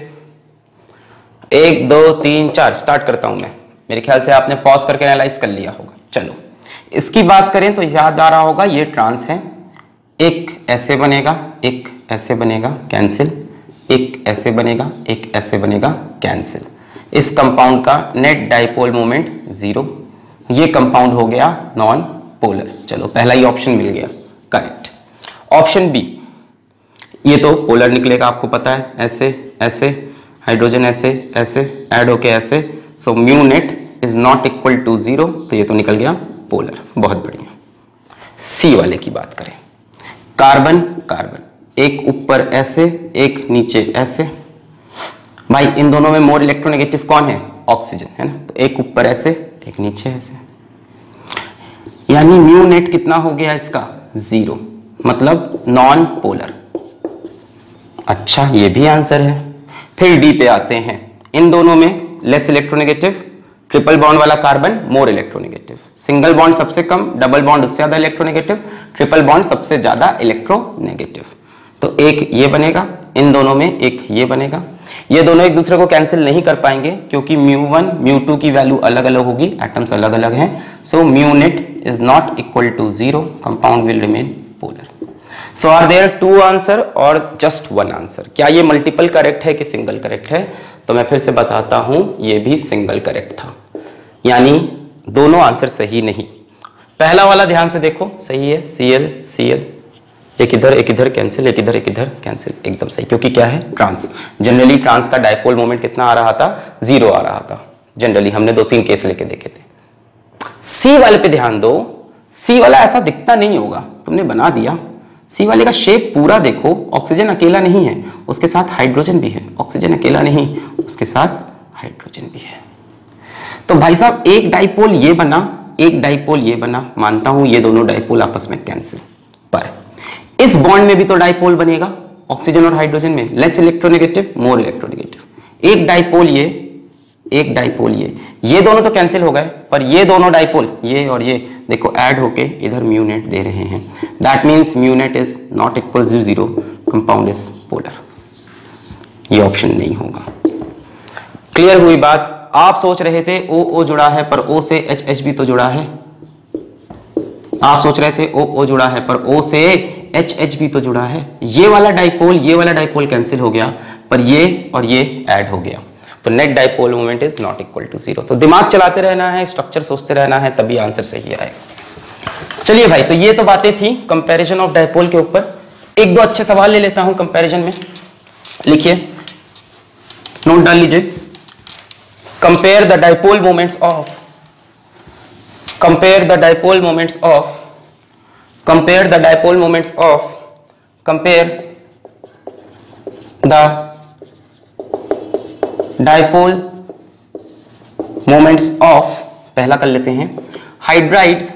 एक दो तीन चार, स्टार्ट करता हूं मैं। मेरे ख्याल से आपने पॉज करके एनालाइज कर लिया होगा। चलो इसकी बात करें तो याद आ रहा होगा ये ट्रांस है। एक ऐसे बनेगा, एक ऐसे बनेगा, कैंसिल। एक ऐसे बनेगा, एक ऐसे बनेगा, कैंसिल। इस कंपाउंड का नेट डाइपोल मोमेंट जीरो। ये कंपाउंड हो गया नॉन पोलर। चलो पहला ही ऑप्शन मिल गया करेक्ट। ऑप्शन बी, ये तो पोलर निकलेगा, आपको पता है। ऐसे ऐसे हाइड्रोजन ऐसे ऐसे ऐड होके ऐसे, so mu net is not equal to zero, तो ये तो निकल गया पोलर। बहुत बढ़िया। सी वाले की बात करें, कार्बन कार्बन, एक ऊपर ऐसे एक नीचे ऐसे। भाई इन दोनों में मोर इलेक्ट्रोनेगेटिव कौन है? ऑक्सीजन है ना। तो एक ऊपर ऐसे एक नीचे ऐसे, यानी म्यू नेट कितना हो गया इसका? जीरो, मतलब नॉन पोलर। अच्छा ये भी आंसर है। फिर डी पे आते हैं। इन दोनों में लेस इलेक्ट्रोनेगेटिव, ट्रिपल बॉन्ड वाला carbon more electronegative. Single bond सबसे कम, डबल बॉन्ड उससे ज्यादा इलेक्ट्रोनेगेटिव, ट्रिपल बॉन्ड सबसे ज्यादा इलेक्ट्रोनेगेटिव। तो एक ये बनेगा, इन दोनों में एक ये बनेगा। ये दोनों एक दूसरे को कैंसिल नहीं कर पाएंगे क्योंकि म्यू वन म्यू टू की वैल्यू अलग अलग होगी, एटम्स अलग अलग हैं। So mu net is not equal to zero, compound will remain polar. So are there two answer और जस्ट वन आंसर। क्या ये मल्टीपल करेक्ट है कि सिंगल करेक्ट है? तो मैं फिर से बताता हूं, ये भी सिंगल करेक्ट था, यानी दोनों आंसर सही नहीं। पहला वाला ध्यान से देखो, सही है। Cl Cl, एक इधर एक इधर कैंसिल, एक इधर एक इधर कैंसिल, एकदम सही। क्योंकि क्या है? ट्रांस। जनरली ट्रांस का डायपोल मोमेंट कितना आ रहा था? जीरो आ रहा था। जनरली हमने दो तीन केस लेके देखे थे। सी वाले पे ध्यान दो। सी वाला ऐसा दिखता नहीं होगा, तुमने बना दिया। सी वाले का शेप पूरा देखो। ऑक्सीजन अकेला नहीं है, उसके साथ हाइड्रोजन भी है। ऑक्सीजन अकेला नहीं, उसके साथ हाइड्रोजन भी है। तो भाई साहब एक डाइपोल ये बना, एक डाइपोल ये बना। मानता हूं ये दोनों डाइपोल आपस में कैंसिल, पर इस बॉन्ड में भी तो डाइपोल बनेगा ऑक्सीजन और हाइड्रोजन में। Less electronegative, more electronegative. एक डाइपोल ये, एक डाइपोल ये, ये दोनों तो कैंसिल हो गए, पर ये दोनों डाइपोल ये और ये देखो ऐड होके इधर म्यू नेट दे रहे हैं। That means mu net is not equal to zero, compound is polar. ये ऑप्शन नहीं होगा। क्लियर हुई बात? आप सोच रहे थे ओ ओ जुड़ा है, पर ओ से एच एच भी तो जुड़ा है। आप सोच रहे थे ओ ओ जुड़ा है, पर ओ से एच एच भी तो जुड़ा है। ये वाला डाइपोल ये वाला डाइपोल कैंसिल हो गया, पर ये और ये ऐड हो गया। तो net dipole moment is not equal to zero. तो दिमाग चलाते रहना है, स्ट्रक्चर सोचते रहना है, तभी आंसर सही आएगा। चलिए भाई, तो ये तो बातें थी कंपैरिजन ऑफ डाइपोल के ऊपर। एक दो अच्छे सवाल ले लेता हूं कंपैरिजन में। लिखिए, नोट डाल लीजिए। Compare the dipole moments of compare the dipole moments of compare the dipole moments of compare the dipole moments of पहला कर लेते हैं, hydrides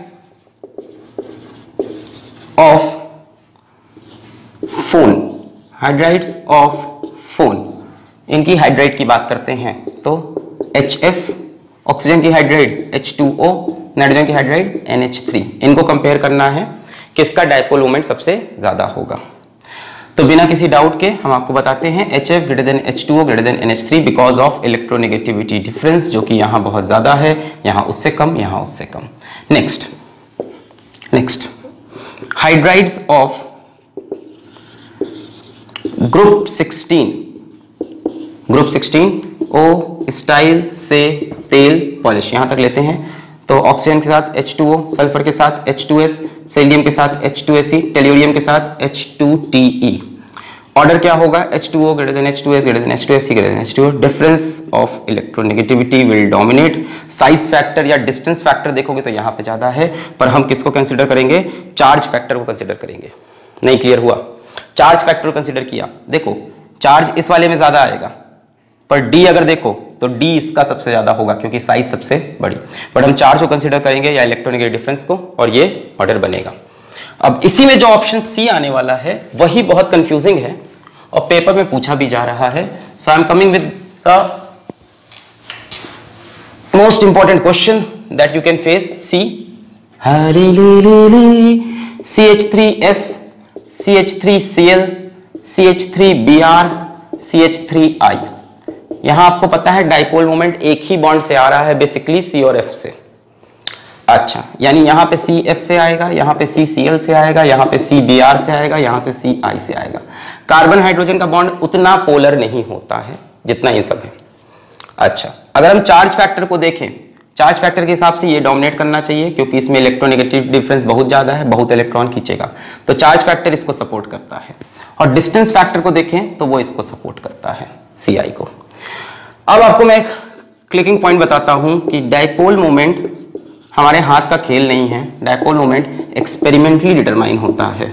of phone. Hydrides of phone, इनकी हाइड्राइड की बात करते हैं तो एच एफ, ऑक्सीजन की hydride H two O, nitrogen की हाइड्राइड एन एच थ्री। इनको कंपेयर करना है, किसका डाइपोल मोमेंट सबसे ज्यादा होगा। तो बिना किसी डाउट के हम आपको बताते हैं H F greater than H two O greater than N H three because of electronegativity difference, जो कि यहां बहुत ज्यादा है, यहां उससे कम, यहां उससे कम। Next next hydrides of group sixteen, group sixteen O स्टाइल से तेल पॉलिश, यहां तक लेते हैं। तो ऑक्सीजन के साथ एच टू ओ, सल्फर के साथ एच टू एस, सेलियम के साथ H two S C, tellurium के साथ H two T E. Order क्या होगा? H two O greater than H two S greater than H two S C greater than H two O. Difference of electronegativity will dominate. Size factor या distance factor देखोगे तो यहां पे ज्यादा है, पर हम किसको कंसीडर करेंगे? चार्ज फैक्टर को कंसीडर करेंगे। नहीं क्लियर हुआ? चार्ज फैक्टर कंसीडर किया। देखो चार्ज इस वाले में ज्यादा आएगा, पर डी अगर देखो तो डी इसका सबसे ज्यादा होगा क्योंकि साइज सबसे बड़ी, बट हम चार्ज को कंसीडर करेंगे या इलेक्ट्रोनेगेटिव डिफरेंस को, और ये ऑर्डर बनेगा। अब इसी में जो ऑप्शन सी आने वाला है वही बहुत कंफ्यूजिंग है और पेपर में पूछा भी जा रहा है। So I am coming with the most important question that you can face. C C H three F, C H three C L, C H three B R, C H three I. यहां आपको पता है dipole moment एक ही bond से आ रहा है, basically सी और F से। अच्छा, यानी यहां पे सी एफ से आएगा, यहां पे सी सी एल से आएगा, यहां पे सी बी आर से आएगा, यहां से सी आई से आएगा। कार्बन हाइड्रोजन का बॉन्ड उतना पोलर नहीं होता है जितना ये सब है। अच्छा, अगर हम चार्ज फैक्टर को देखें, चार्ज फैक्टर के हिसाब से ये डोमिनेट करना चाहिए क्योंकि इसमें इलेक्ट्रोनेगेटिव डिफरेंस बहुत ज्यादा है, बहुत इलेक्ट्रॉन खींचेगा, तो चार्ज फैक्टर इसको सपोर्ट करता है। और डिस्टेंस फैक्टर को देखें तो वो इसको सपोर्ट करता है, सी आई को। अब आपको मैं एक क्लिकिंग पॉइंट बताता हूं कि डाइपोल मोमेंट हमारे हाथ का खेल नहीं है। डाइपोल मोमेंट एक्सपेरिमेंटली डिटरमाइन होता है,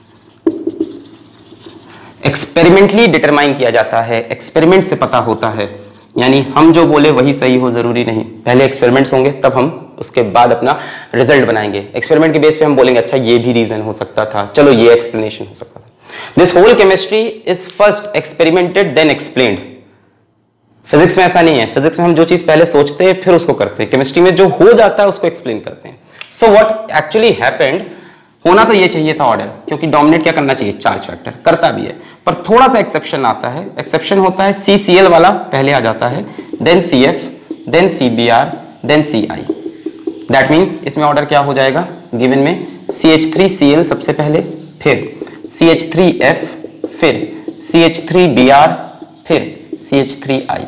एक्सपेरिमेंटली डिटरमाइन किया जाता है, एक्सपेरिमेंट से पता होता है। यानी हम जो बोले वही सही हो जरूरी नहीं, पहले एक्सपेरिमेंट्स होंगे तब हम उसके बाद अपना रिजल्ट बनाएंगे। एक्सपेरिमेंट के बेस पे हम बोलेंगे अच्छा ये भी रीजन हो सकता था, चलो ये एक्सप्लेनेशन हो सकता था। This whole chemistry is first experimented then explained. Physics में ऐसा नहीं है, फिजिक्स में हम जो चीज पहले सोचते हैं फिर उसको करते हैं, केमिस्ट्री में जो हो जाता है उसको एक्सप्लेन करते हैं। सो व्हाट एक्चुअली हैपेंड, होना तो ये चाहिए था ऑर्डर, क्योंकि डोमिनेट क्या करना चाहिए? चार्ज फैक्टर, करता भी है, पर थोड़ा सा एक्सेप्शन आता है। एक्सेप्शन होता है सी सी एल वाला पहले आ जाता है, then C F, then C B R, then C I. That means इसमें ऑर्डर क्या हो जाएगा गिवन में? C H three C L सबसे पहले, फिर सी एच थ्री एफ, फिर C H three B R, फिर सी एच थ्री आई।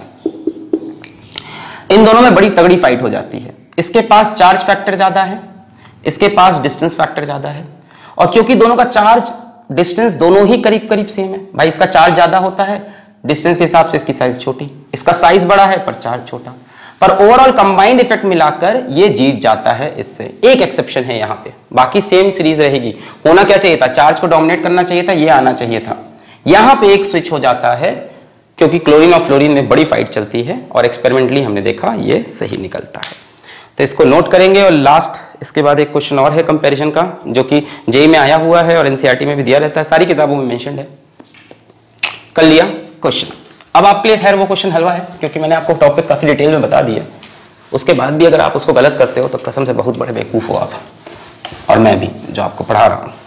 इन दोनों में बड़ी तगड़ी फाइट हो जाती है। इसके पास चार्ज फैक्टर ज्यादा है, इसके पास डिस्टेंस फैक्टर ज्यादा है, और क्योंकि दोनों का चार्ज डिस्टेंस दोनों ही करीब करीब सेम है, भाई इसका चार्ज ज्यादा होता है, डिस्टेंस के हिसाब से इसकी साइज छोटी, इसका साइज बड़ा है पर चार्ज छोटा, पर ओवरऑल कंबाइंड इफेक्ट मिलाकर ये जीत जाता है इससे। एक एक्सेप्शन है यहाँ पे, बाकी सेम सीरीज रहेगी। होना क्या चाहिए था? चार्ज को डोमिनेट करना चाहिए था, ये आना चाहिए था। यहां पे एक स्विच हो जाता है क्योंकि क्लोरीन और फ्लोरीन में बड़ी फाइट चलती है और एक्सपेरिमेंटली हमने देखा ये सही निकलता है। तो इसको नोट करेंगे। और लास्ट इसके बाद एक क्वेश्चन और है कंपैरिजन का, जो कि जेई में आया हुआ है और एनसीईआरटी में भी दिया रहता है, सारी किताबों में मेंशन्ड है। कर लिया क्वेश्चन। अब आपके लिए खैर वो क्वेश्चन हलवा है क्योंकि मैंने आपको टॉपिक काफी डिटेल में बता दिया। उसके बाद भी अगर आप उसको गलत करते हो तो कसम से बहुत बड़े बेवकूफ हो आप, और मैं भी जो आपको पढ़ा रहा हूं।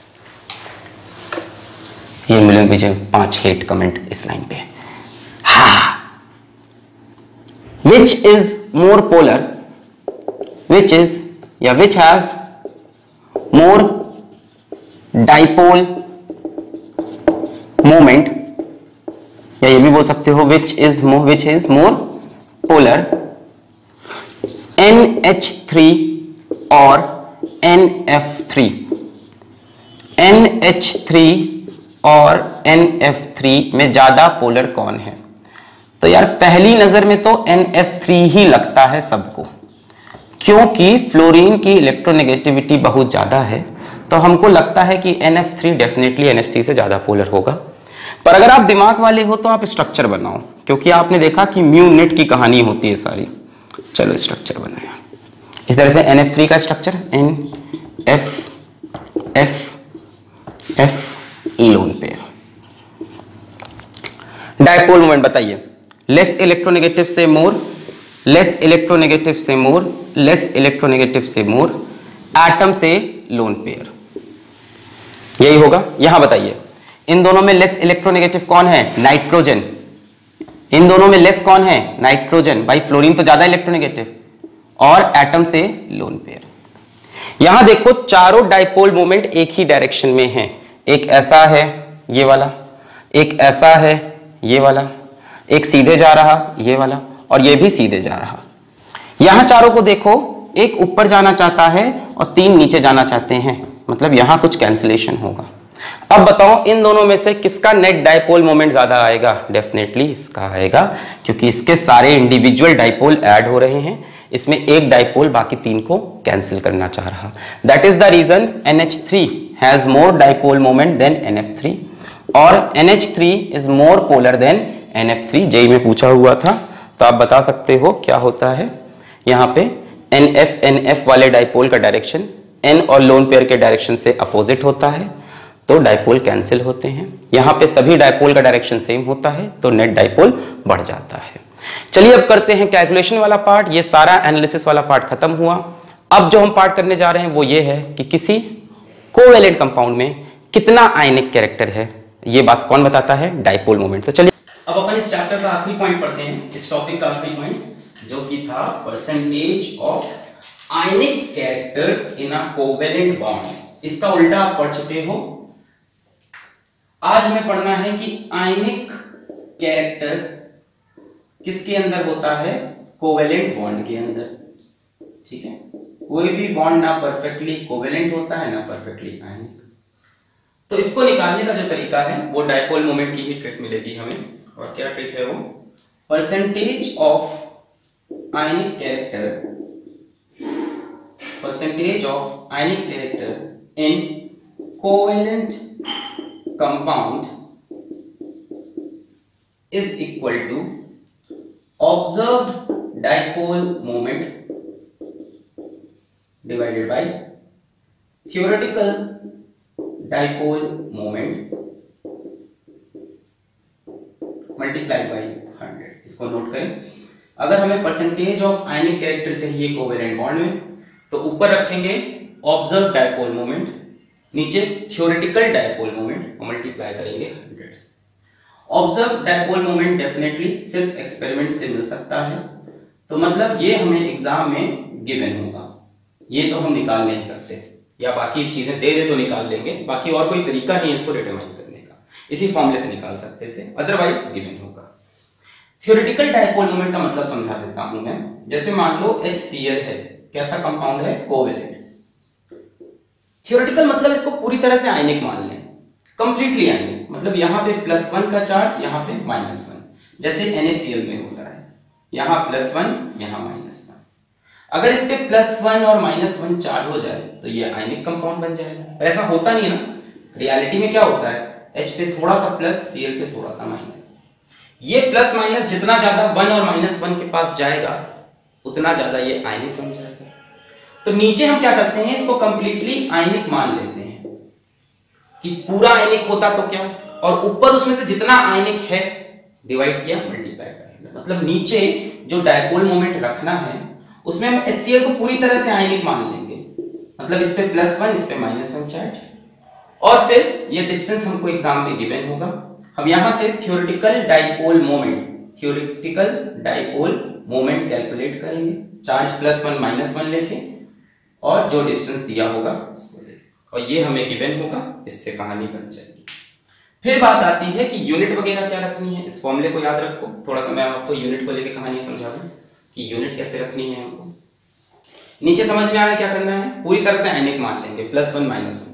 ये मिलेंगे मुझे पांच हेट कमेंट इस लाइन पे। Which is more polar? Which is या which has more dipole moment? या ये भी बोल सकते हो which is more which is more polar? N H three और N F three. N H three और एन एफ थ्री में ज्यादा पोलर कौन है? तो यार पहली नजर में तो एन एफ थ्री ही लगता है सबको, क्योंकि फ्लोरीन की इलेक्ट्रोनेगेटिविटी बहुत ज्यादा है, तो हमको लगता है कि N F three definitely N H three से ज्यादा पोलर होगा। पर अगर आप दिमाग वाले हो तो आप स्ट्रक्चर बनाओ, क्योंकि आपने देखा कि म्यू नेट की कहानी होती है सारी। चलो स्ट्रक्चर बनाया इस तरह से। एन एफ थ्री का structure N F F F lone pair. Dipole moment बताइए, लेस इलेक्ट्रोनेगेटिव से मोर, लेस इलेक्ट्रोनेगेटिव से मोर, लेस इलेक्ट्रोनेगेटिव से मोर, एटम से लोन पेयर, यही होगा। यहां बताइए इन दोनों में लेस इलेक्ट्रोनेगेटिव कौन है? नाइट्रोजन। इन दोनों में लेस कौन है? नाइट्रोजन। भाई फ्लोरीन तो ज्यादा इलेक्ट्रोनेगेटिव, और एटम से लोन पेयर। यहां देखो चारों डाइपोल मोमेंट एक ही डायरेक्शन में हैं। एक ऐसा है ये वाला, एक ऐसा है ये वाला, एक सीधे जा रहा ये वाला, और ये भी सीधे जा रहा। यहां चारों को देखो, एक ऊपर जाना चाहता है और तीन नीचे जाना चाहते हैं, मतलब यहां कुछ कैंसिलेशन होगा। अब बताओ इन दोनों में से किसका नेट डाइपोल मोमेंट ज्यादा आएगा? डेफिनेटली इसका आएगा, क्योंकि इसके सारे इंडिविजुअल डाइपोल ऐड हो रहे हैं। इसमें एक डाइपोल बाकी तीन को कैंसिल करना चाह रहा। That is the reason N H three has more dipole moment than N F three, और N H three is more polar than N F three. JEE में पूछा हुआ था, तो आप बता सकते हो क्या होता है। यहाँ पे एन एफ एन एफ वाले डाइपोल का डायरेक्शन एन और लोन पेयर के डायरेक्शन से अपोजिट होता है, तो डाइपोल कैंसिल होते हैं। यहाँ पे सभी डाइपोल का डायरेक्शन सेम होता है, तो नेट डाइपोल बढ़ जाता है। चलिए अब करते हैं कैलकुलेशन वाला पार्ट। ये सारा एनालिसिस वाला पार्ट खत्म हुआ। अब जो हम पार्ट करने जा रहे हैं वो ये है कि किसी कोवेलेंट कंपाउंड में कितना आयनिक कैरेक्टर है। ये बात कौन बताता है? Dipole moment. तो चलिए अब अपन इस चैप्टर का आखिरी पॉइंट पढ़ते हैं, इस टॉपिक का आखिरी पॉइंट, जो कि था percentage of ionic character in a covalent bond. इसका उल्टा आप पढ़ चुके हो। आज हमें पढ़ना है कि आयनिक कैरेक्टर किसके अंदर होता है? कोवेलेंट बॉन्ड के अंदर। ठीक है, कोई भी बॉन्ड ना परफेक्टली कोवेलेंट होता है ना परफेक्टली आयनिक। तो इसको निकालने का जो तरीका है वो डाइपोल मोमेंट की ही ट्रिक मिलेगी हमें। और क्या ट्रिक है वो? Percentage of ionic character, percentage of ionic character in covalent compound is equal to observed dipole moment divided by theoretical dipole moment multiplied by hundred. इसको नोट करें। अगर हमें परसेंटेज ऑफ आयनिक कैरेक्टर चाहिए covalent bond में, तो ऊपर रखेंगे observe dipole moment, नीचे थ्योरेटिकल डाइपोल मोमेंट और मल्टीप्लाई करेंगे हंड्रेड से। ऑब्जर्व डाइपोल मोमेंट डेफिनेटली सिर्फ एक्सपेरिमेंट से मिल सकता है, तो मतलब ये हमें एग्जाम में गिवन होगा, ये तो हम निकाल नहीं सकते, या बाकी चीजें दे दे तो निकाल लेंगे, बाकी और कोई तरीका नहीं इसको डिटरमाइन करने का, इसी फॉर्मूले से निकाल सकते थे, अदरवाइज गिवन होगा। थ्योरेटिकल डाइपोल मोमेंट का मतलब समझा देता हूं मैं। जैसे मान लो एच सी एल है, कैसा कंपाउंड है? कोवेलेंट। थ्योरेटिकल मतलब इसको पूरी तरह से आयनिक मान लें, कंप्लीटली आयनिक, मतलब यहाँ पे प्लस वन का चार्ज, यहाँ पे माइनस वन, जैसे एन ए सी एल में होता है, यहाँ प्लस वन यहाँ माइनस वन। अगर इस पे प्लस वन और माइनस वन चार्ज हो जाए तो ये आयनिक कंपाउंड बन जाएगा। ऐसा होता नहीं है ना, रियलिटी में क्या होता है? H पे थोड़ा सा प्लस, Cl पे थोड़ा सा माइनस। ये प्लस माइनस जितना ज्यादा वन और माइनस वन के पास जाएगा उतना ज्यादा ये आयनिक बन जाएगा। तो नीचे हम क्या करते हैं, इसको कंप्लीटली आयनिक मान लेते हैं कि पूरा आयनिक होता तो क्या, और ऊपर उसमें से जितना आयनिक है डिवाइड किया, मल्टीप्लाई करेंगे। मतलब नीचे जो डाइपोल मोमेंट रखना है उसमें हम एच सी एल को पूरी तरह से आयनिक मान लेंगे, मतलब इस पे प्लस वन, इस पे माइनस वन चार्ज, और फिर ये डिस्टेंस हमको एग्जाम में गिवन होगा। हम यहां से theoretical dipole moment theoretical dipole moment calculate करेंगे, charge plus one minus one लेके, और जो डिस्टेंस दिया होगा उसको लेके, और ये हमें गिवन होगा, इससे कहानी बन जाएगी। फिर बात आती है कि यूनिट वगैरह क्या रखनी है। इस फॉर्मूले को याद रखो, थोड़ा सा मैं आपको यूनिट को लेकर कहानी समझा दूं कि यूनिट कैसे रखनी है हमको। नीचे समझ में आया क्या करना है, पूरी तरह से आयनिक मान लेंगे, प्लस वन माइनस वन।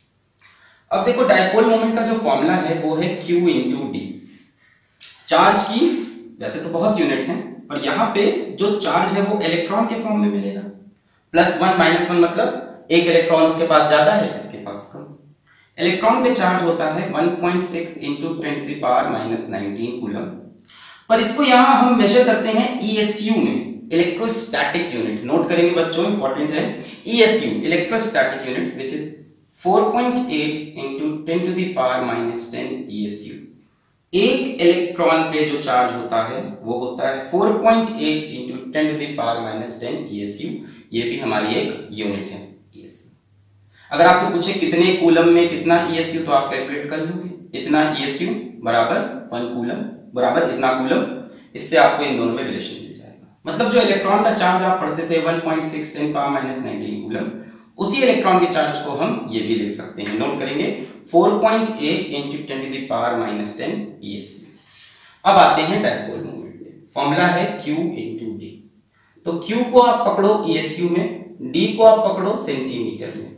अब देखो डाइपोल मोमेंट का जो फॉर्मूला है वो है Q इंटू डी। चार्ज की वैसे तो बहुत यूनिट्स हैं, पर यहाँ पे जो चार्ज है वो इलेक्ट्रॉन के फॉर्म में मिलेगा। प्लस वन माइनस वन मतलब एक इलेक्ट्रॉन उसके पास ज्यादा है, इसके पास कम। इलेक्ट्रॉन पे चार्ज होता है one point six into ten to the power minus nineteen coulomb, पर इसको यहाँ हम मेजर करते हैं E S U में, इलेक्ट्रोस्टैटिक यूनिट। नोट करेंगे बच्चों, इंपॉर्टेंट है E S U, electrostatic unit, which is four point eight into ten to the power minus ten E S U। एक इलेक्ट्रॉन पे जो चार्ज होता है वो होता है four point eight into ten to the power minus ten E S U। ये भी हमारी एक यूनिट है E S U। अगर आपसे पूछे कितने कूलम में कितना ईएसयू, तो आप कैलकुलेट कर लोगे, इतना ईएसयू बराबर वन कूलम बराबर इतना कूलम, इससे आपको इन दोनों में रिलेशन मिल जाएगा। मतलब जो इलेक्ट्रॉन का चार्ज आप पढ़ते थे one point six ten power minus nineteen coulomb, उसी इलेक्ट्रॉन के चार्ज को हम ये भी लिख सकते हैं। नोट करेंगे four point eight into ten to the power minus ten ESU. अब आते हैं डायपोल मोमेंट पे। फॉर्मूला है Q इंटू डी। तो Q को आप पकड़ो ईएसयू में, D को आप पकड़ो सेंटीमीटर में,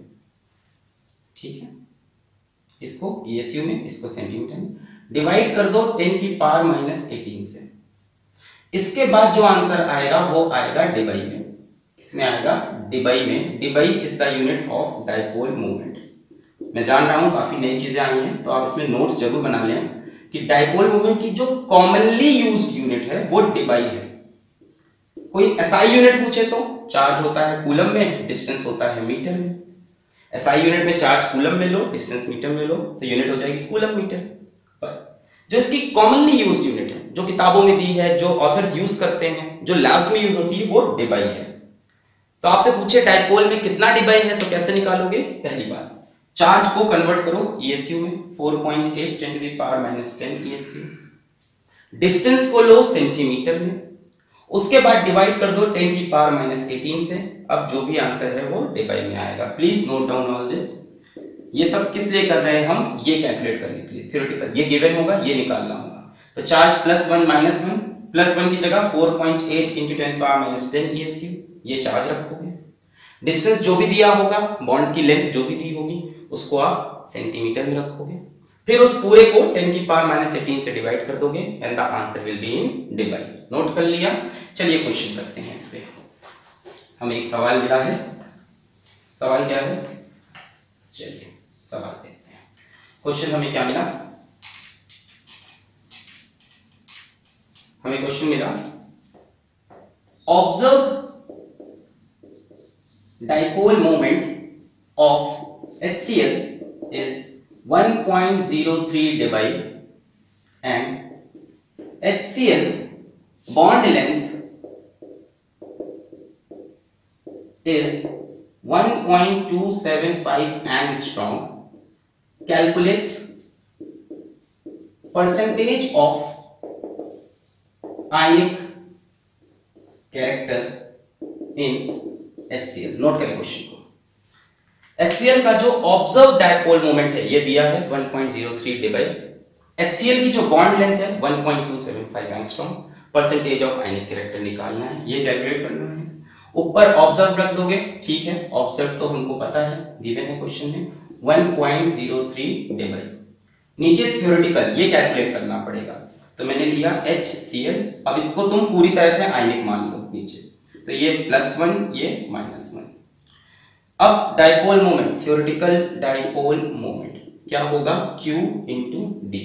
ठीक है। इसको ईएसयू में, इसको सेंटीमीटर में, डिवाइड कर दो टेन की पावर माइनस एटीन से। इसके बाद जो आंसर आएगा वो आएगा डिबाई में। किसमें आएगा? डिबाई में। Debye is the unit of dipole moment. मैं जान रहा हूं काफी नई चीजें आई हैं, तो आप इसमें नोट्स जरूर बना लें कि डायपोल मोमेंट की जो कॉमनली यूज्ड यूनिट है वो डिबाई है। कोई एसआई यूनिट पूछे तो चार्ज होता है कूलम में, डिस्टेंस होता है मीटर में। एसआई यूनिट में चार्ज कूलम में लो, डिस्टेंस मीटर में लो, तो यूनिट हो जाएगी कूलम मीटर। पर जो इसकी कॉमनली यूज्ड यूनिट है, जो किताबों में दी है, जो ऑथर्स यूज करते हैं, जो लैब्स में यूज होती है, वो डिबाई है। तो आपसे पूछे डायपोल में कितना डिबाई है, तो कैसे निकालोगे? पहली बात, चार्ज को कन्वर्ट करो ईएसयू में, four point eight ten to the power minus ten ESU. Distance को लो सेंटीमीटर में, उसके बाद डिवाइड कर दो टेन की पावर माइनस एटीन से। अब जो भी आंसर है वो डिबाई में आएगा। Please note down all this. ये सब किस लिए कर रहे हैं हम? ये कैलकुलेट करने के लिए, थ्योरेटिकल। ये गिवन होगा, ये निकालना होगा। तो charge plus one minus one, plus one की जगह four point eight into ten power minus ten ESU, ये चार्ज रखोगे। डिस्टेंस जो भी दिया होगा, बॉन्ड की लेंथ जो भी दी होगी, उसको आप सेंटीमीटर में रखोगे। फिर उस पूरे को टेन की पावर माइनस एटीन से डिवाइड कर दोगे and the answer will be in debye. नोट कर लिया? चलिए क्वेश्चन करते हैं इस पे। हमें एक सवाल मिला है। सवाल क्या है? चलिए सवाल देखते हैं। क्वेश्चन हमें क्या मिला? हमें क्वेश्चन मिला, observe dipole moment of H C L is one point zero three dBi and H C l bond length is one point two seven five angstrom. Calculate percentage of ionic character in H C l. नोट करें question को। H C l का जो observe dipole moment है ये दिया है one point zero three dBi। H C l की जो बॉन्ड लेंथ है one point two seven five angstrom. Percentage of ionic character निकालना है, ये कैलकुलेट करना है। ऊपर ऑब्जर्व रख दोगे, ठीक है। ऑब्जर्व तो हमको पता है, गिवन है क्वेश्चन में one point zero three dBi। नीचे थ्योरेटिकल, ये कैलकुलेट करना पड़ेगा। तो मैंने लिया H C l। अब इसको तुम पूरी तरह से आयनिक मान लो नीचे, तो ये प्लस वन, ये माइनस वन। अब dipole moment, theoretical dipole moment क्या होगा? Q into D.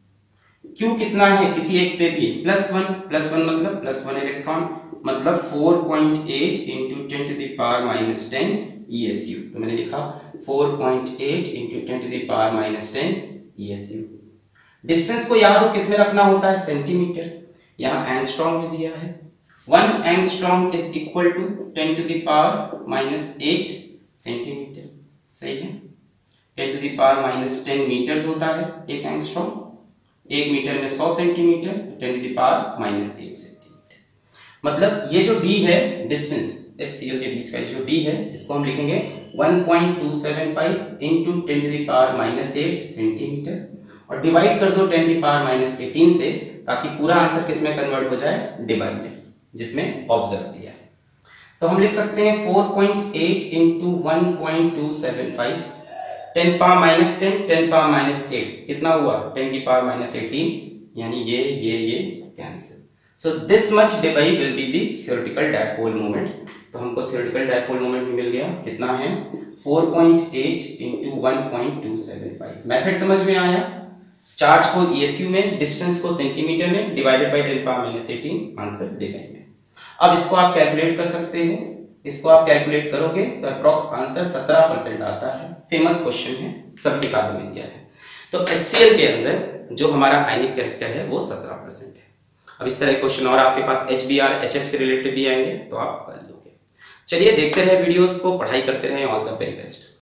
Q कितना है किसी एक पे भी? Plus one. प्लस वन मतलब प्लस वन इलेक्ट्रॉन, मतलब four point eight into ten to the power minus ten ESU. तो मैंने लिखा four point eight into ten to the power minus ten ESU. Distance को याद हो किसमें रखना होता है? सेंटीमीटर। यहाँ एंगस्ट्रॉम में दिया है, one angstrom is equal to ten to the power minus eight centimetre. सही है। Ten to the power minus ten metres होता है एक एंगस्ट्रॉम। एक मीटर में सौ centimetre, ten to the power minus eight centimetre. मतलब ये जो d है, डिस्टेंस H C l के बीच का जो d है, इसको हम लिखेंगे one point two seven five into ten to the power minus eight centimetre और डिवाइड कर दो ten to the power minus eighteen से, ताकि पूरा आंसर किसमें कन्वर्ट हो जाए? डिबाई में, जिसमें ऑब्जर्व दिया है। तो हम लिख सकते हैं four point eight into one point two seven five, ten power minus ten, ten power minus eight, कितना हुआ? टेन की पावर माइनस एटीन, यानी ये ये ये cancel. So this much dBi will be the theoretical dipole moment. तो हमको theoretical dipole moment भी मिल गया, कितना है? Four point eight into one point two seven five. Method समझ में आया? चार्ज को ईएसयू में, डिस्टेंस को सेंटीमीटर में, divided by ten power minus eighteen, answer dBi में। अब इसको आप कैलकुलेट कर सकते हो। इसको आप कैलकुलेट करोगे तो अप्रॉक्स आंसर सत्रह परसेंट आता है। फेमस क्वेश्चन है, सब किताबों में दिया है। तो H C l के अंदर जो हमारा आयनिक कैरेक्टर है वो सत्रह परसेंट है। अब इस तरह क्वेश्चन और आपके पास H B R, H F से रिलेटेड भी आएंगे, तो आप कर लोगे। चलिए देखते रहे वीडियोस को, पढ़ाई करते रहे। All the very best.